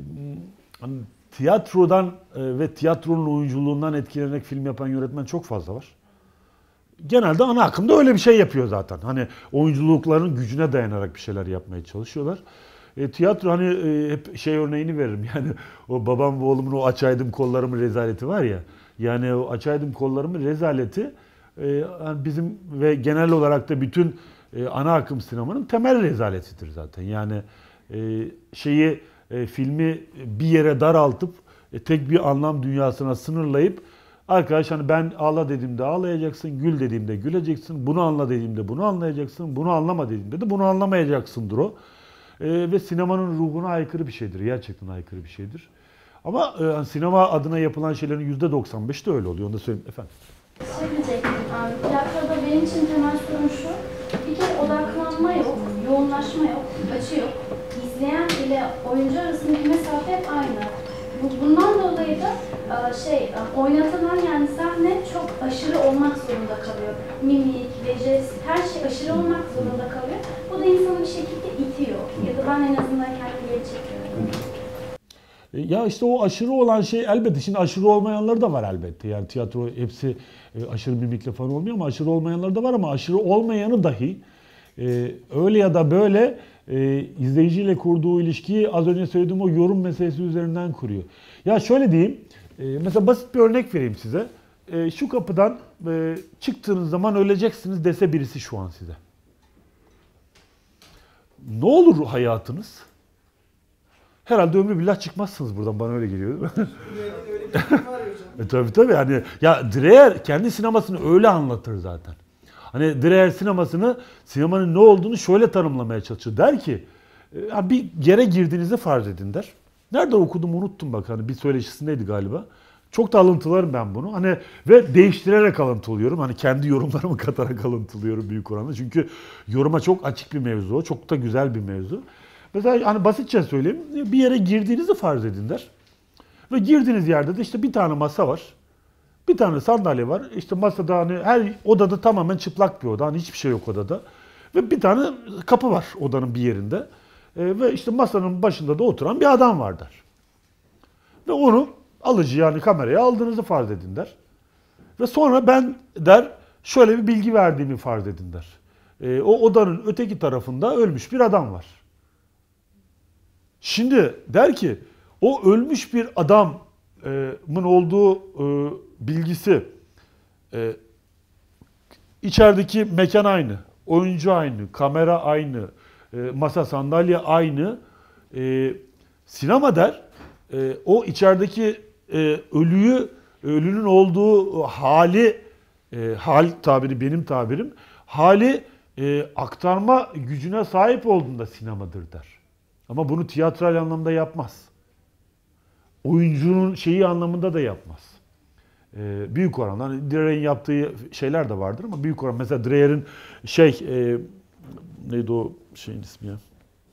hani tiyatrodan ve tiyatronun oyunculuğundan etkilenerek film yapan yönetmen çok fazla var. Genelde ana akımda öyle bir şey yapıyor zaten. Hani oyunculuklarının gücüne dayanarak bir şeyler yapmaya çalışıyorlar. E, tiyatro hani e, hep şey örneğini veririm yani o babam ve oğlumun o açaydım kollarımın rezaleti var ya. Yani o açaydım kollarımın rezaleti e, yani bizim ve genel olarak da bütün e, ana akım sinemanın temel rezaletidir zaten. Yani e, şeyi E, filmi bir yere daraltıp e, tek bir anlam dünyasına sınırlayıp arkadaş hani ben ağla dediğimde ağlayacaksın, gül dediğimde güleceksin, bunu anla dediğimde bunu anlayacaksın, bunu anlama dediğimde de bunu anlamayacaksındır o. E, ve sinemanın ruhuna aykırı bir şeydir, gerçekten aykırı bir şeydir. Ama e, sinema adına yapılan şeylerin yüzde doksan beşi de öyle oluyor, onu da söyleyeyim efendim. Şey diyecektim abi, tiyatroda benim için temel sorun şu, bir kere odak yaklaşma yok, açı yok. İzleyen ile oyuncu arasındaki mesafe hep aynı. Bundan dolayı da şey, oynatılan yani sahne çok aşırı olmak zorunda kalıyor. Mimik ve jest, her şey aşırı olmak zorunda kalıyor. Bu da insanı bir şekilde itiyor. Ya da ben en azından kendimi geri çekiyorum. Ya işte o aşırı olan şey elbette. Şimdi aşırı olmayanları da var elbette. Yani tiyatro hepsi aşırı mimikle falan olmuyor ama aşırı olmayanları da var ama aşırı olmayanı dahi öyle ya da böyle izleyiciyle kurduğu ilişkiyi az önce söylediğim o yorum meselesi üzerinden kuruyor. Ya şöyle diyeyim, mesela basit bir örnek vereyim size. Şu kapıdan çıktığınız zaman öleceksiniz dese birisi şu an size. Ne olur hayatınız? Herhalde ömrü billah çıkmazsınız buradan, bana öyle geliyor. Öyle bir şey var hocam. E, tabii tabii yani ya Dreyer kendi sinemasını öyle anlatır zaten. Hani Dreyer sinemasını, sinemanın ne olduğunu şöyle tanımlamaya çalışır. Der ki ya bir yere girdiğinizi farz edin der. Nerede okudum unuttum bak, hani bir söyleşisindeydi galiba. Çok da alıntılarım ben bunu. Hani ve değiştirerek alıntılıyorum. Hani kendi yorumlarımı katarak alıntılıyorum büyük oranda. Çünkü yoruma çok açık bir mevzu, çok da güzel bir mevzu. Mesela hani basitçe söyleyeyim, bir yere girdiğinizi farz edin der. Ve girdiğiniz yerde de işte bir tane masa var. Bir tane sandalye var. İşte masada hani her odada tamamen çıplak bir oda. Hani hiçbir şey yok odada. Ve bir tane kapı var odanın bir yerinde. E, ve işte masanın başında da oturan bir adam var der. Ve onu alıcı yani kameraya aldığınızı farz edin der. Ve sonra ben der şöyle bir bilgi verdiğimi farz edin der. E, o odanın öteki tarafında ölmüş bir adam var. Şimdi der ki o ölmüş bir adamın olduğu bilgisi, içerideki mekan aynı, oyuncu aynı, kamera aynı, masa sandalye aynı. Sinema der o içerideki ölüyü, ölünün olduğu hali, hal tabiri benim tabirim, hali aktarma gücüne sahip olduğunda sinemadır der. Ama bunu tiyatral anlamda yapmaz. Oyuncunun şeyi anlamında da yapmaz. Ee, büyük oranda hani Dreyer'in yaptığı şeyler de vardır ama büyük oranda mesela Dreyer'in şey e, neydi o şeyin ismi ya?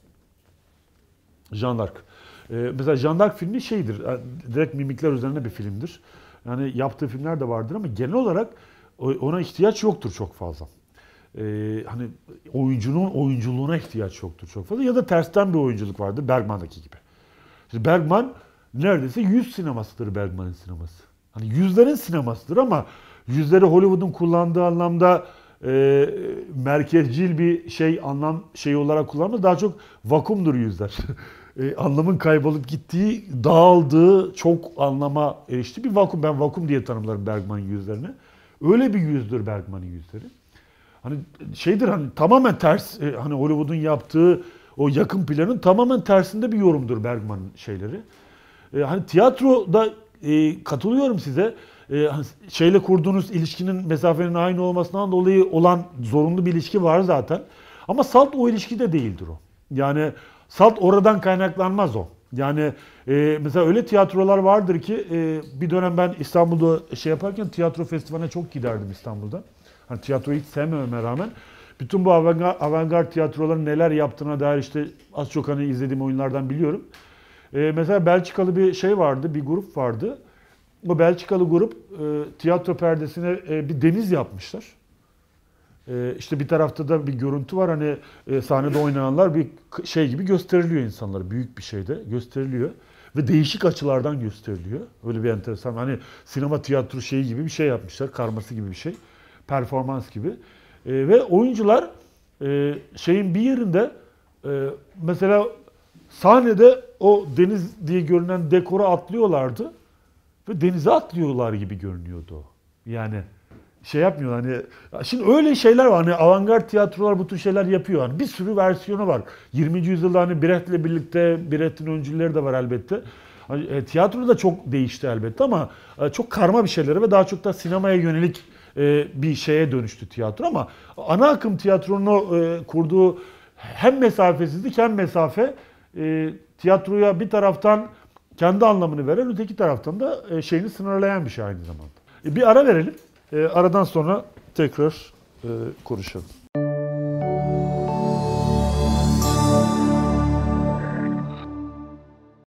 Jeanne d'Arc. Ee, mesela Jeanne d'Arc filmi şeydir. Direkt mimikler üzerine bir filmdir. Yani yaptığı filmler de vardır ama genel olarak ona ihtiyaç yoktur çok fazla. Ee, hani oyuncunun oyunculuğuna ihtiyaç yoktur çok fazla ya da tersten bir oyunculuk vardır Bergman'daki gibi. Şimdi Bergman neredeyse yüz sinemasıdır Bergman'ın sineması. Hani yüzlerin sinemasıdır ama yüzleri Hollywood'un kullandığı anlamda e, merkezcil bir şey anlam şeyi olarak kullanmaz. Daha çok vakumdur yüzler. e, anlamın kaybolup gittiği, dağıldığı, çok anlama eriştiği bir vakum. Ben vakum diye tanımlarım Bergman'ın yüzlerini. Öyle bir yüzdür Bergman'ın yüzleri. Hani şeydir hani tamamen ters e, hani Hollywood'un yaptığı o yakın planın tamamen tersinde bir yorumdur Bergman'ın şeyleri. E, hani tiyatroda e, katılıyorum size. E, hani şeyle kurduğunuz ilişkinin mesafenin aynı olmasından dolayı olan zorunlu bir ilişki var zaten. Ama salt o ilişki de değildir o. Yani salt oradan kaynaklanmaz o. Yani e, mesela öyle tiyatrolar vardır ki e, bir dönem ben İstanbul'da şey yaparken tiyatro festivaline çok giderdim İstanbul'da. Hani tiyatroyu hiç sevmememe rağmen bütün bu avantgard tiyatroların neler yaptığına dair işte az çok hani izlediğim oyunlardan biliyorum. Ee, mesela Belçikalı bir şey vardı, bir grup vardı. O Belçikalı grup e, tiyatro perdesine e, bir deniz yapmışlar. E, işte bir tarafta da bir görüntü var hani e, sahnede oynananlar bir şey gibi gösteriliyor insanlara, büyük bir şeyde gösteriliyor. Ve değişik açılardan gösteriliyor. Öyle bir enteresan hani sinema tiyatro şeyi gibi bir şey yapmışlar, karması gibi bir şey. Performans gibi. E, ve oyuncular e, şeyin bir yerinde e, mesela sahnede o deniz diye görünen dekora atlıyorlardı ve denize atlıyorlar gibi görünüyordu o. Yani şey yapmıyor hani şimdi öyle şeyler var hani avantgard tiyatrolar bu tür şeyler yapıyor hani bir sürü versiyonu var. yirminci yüzyılda hani Brecht'le birlikte Brecht'in öncülleri de var elbette. Hani, e, tiyatro da çok değişti elbette ama e, çok karma bir şeylere ve daha çok da sinemaya yönelik bir şeye dönüştü tiyatro ama ana akım tiyatronun e, kurduğu hem mesafesizlik hem mesafe e, tiyatroya bir taraftan kendi anlamını veren öteki taraftan da e, şeyini sınırlayan bir şey aynı zamanda. E, bir ara verelim. E, aradan sonra tekrar e, konuşalım.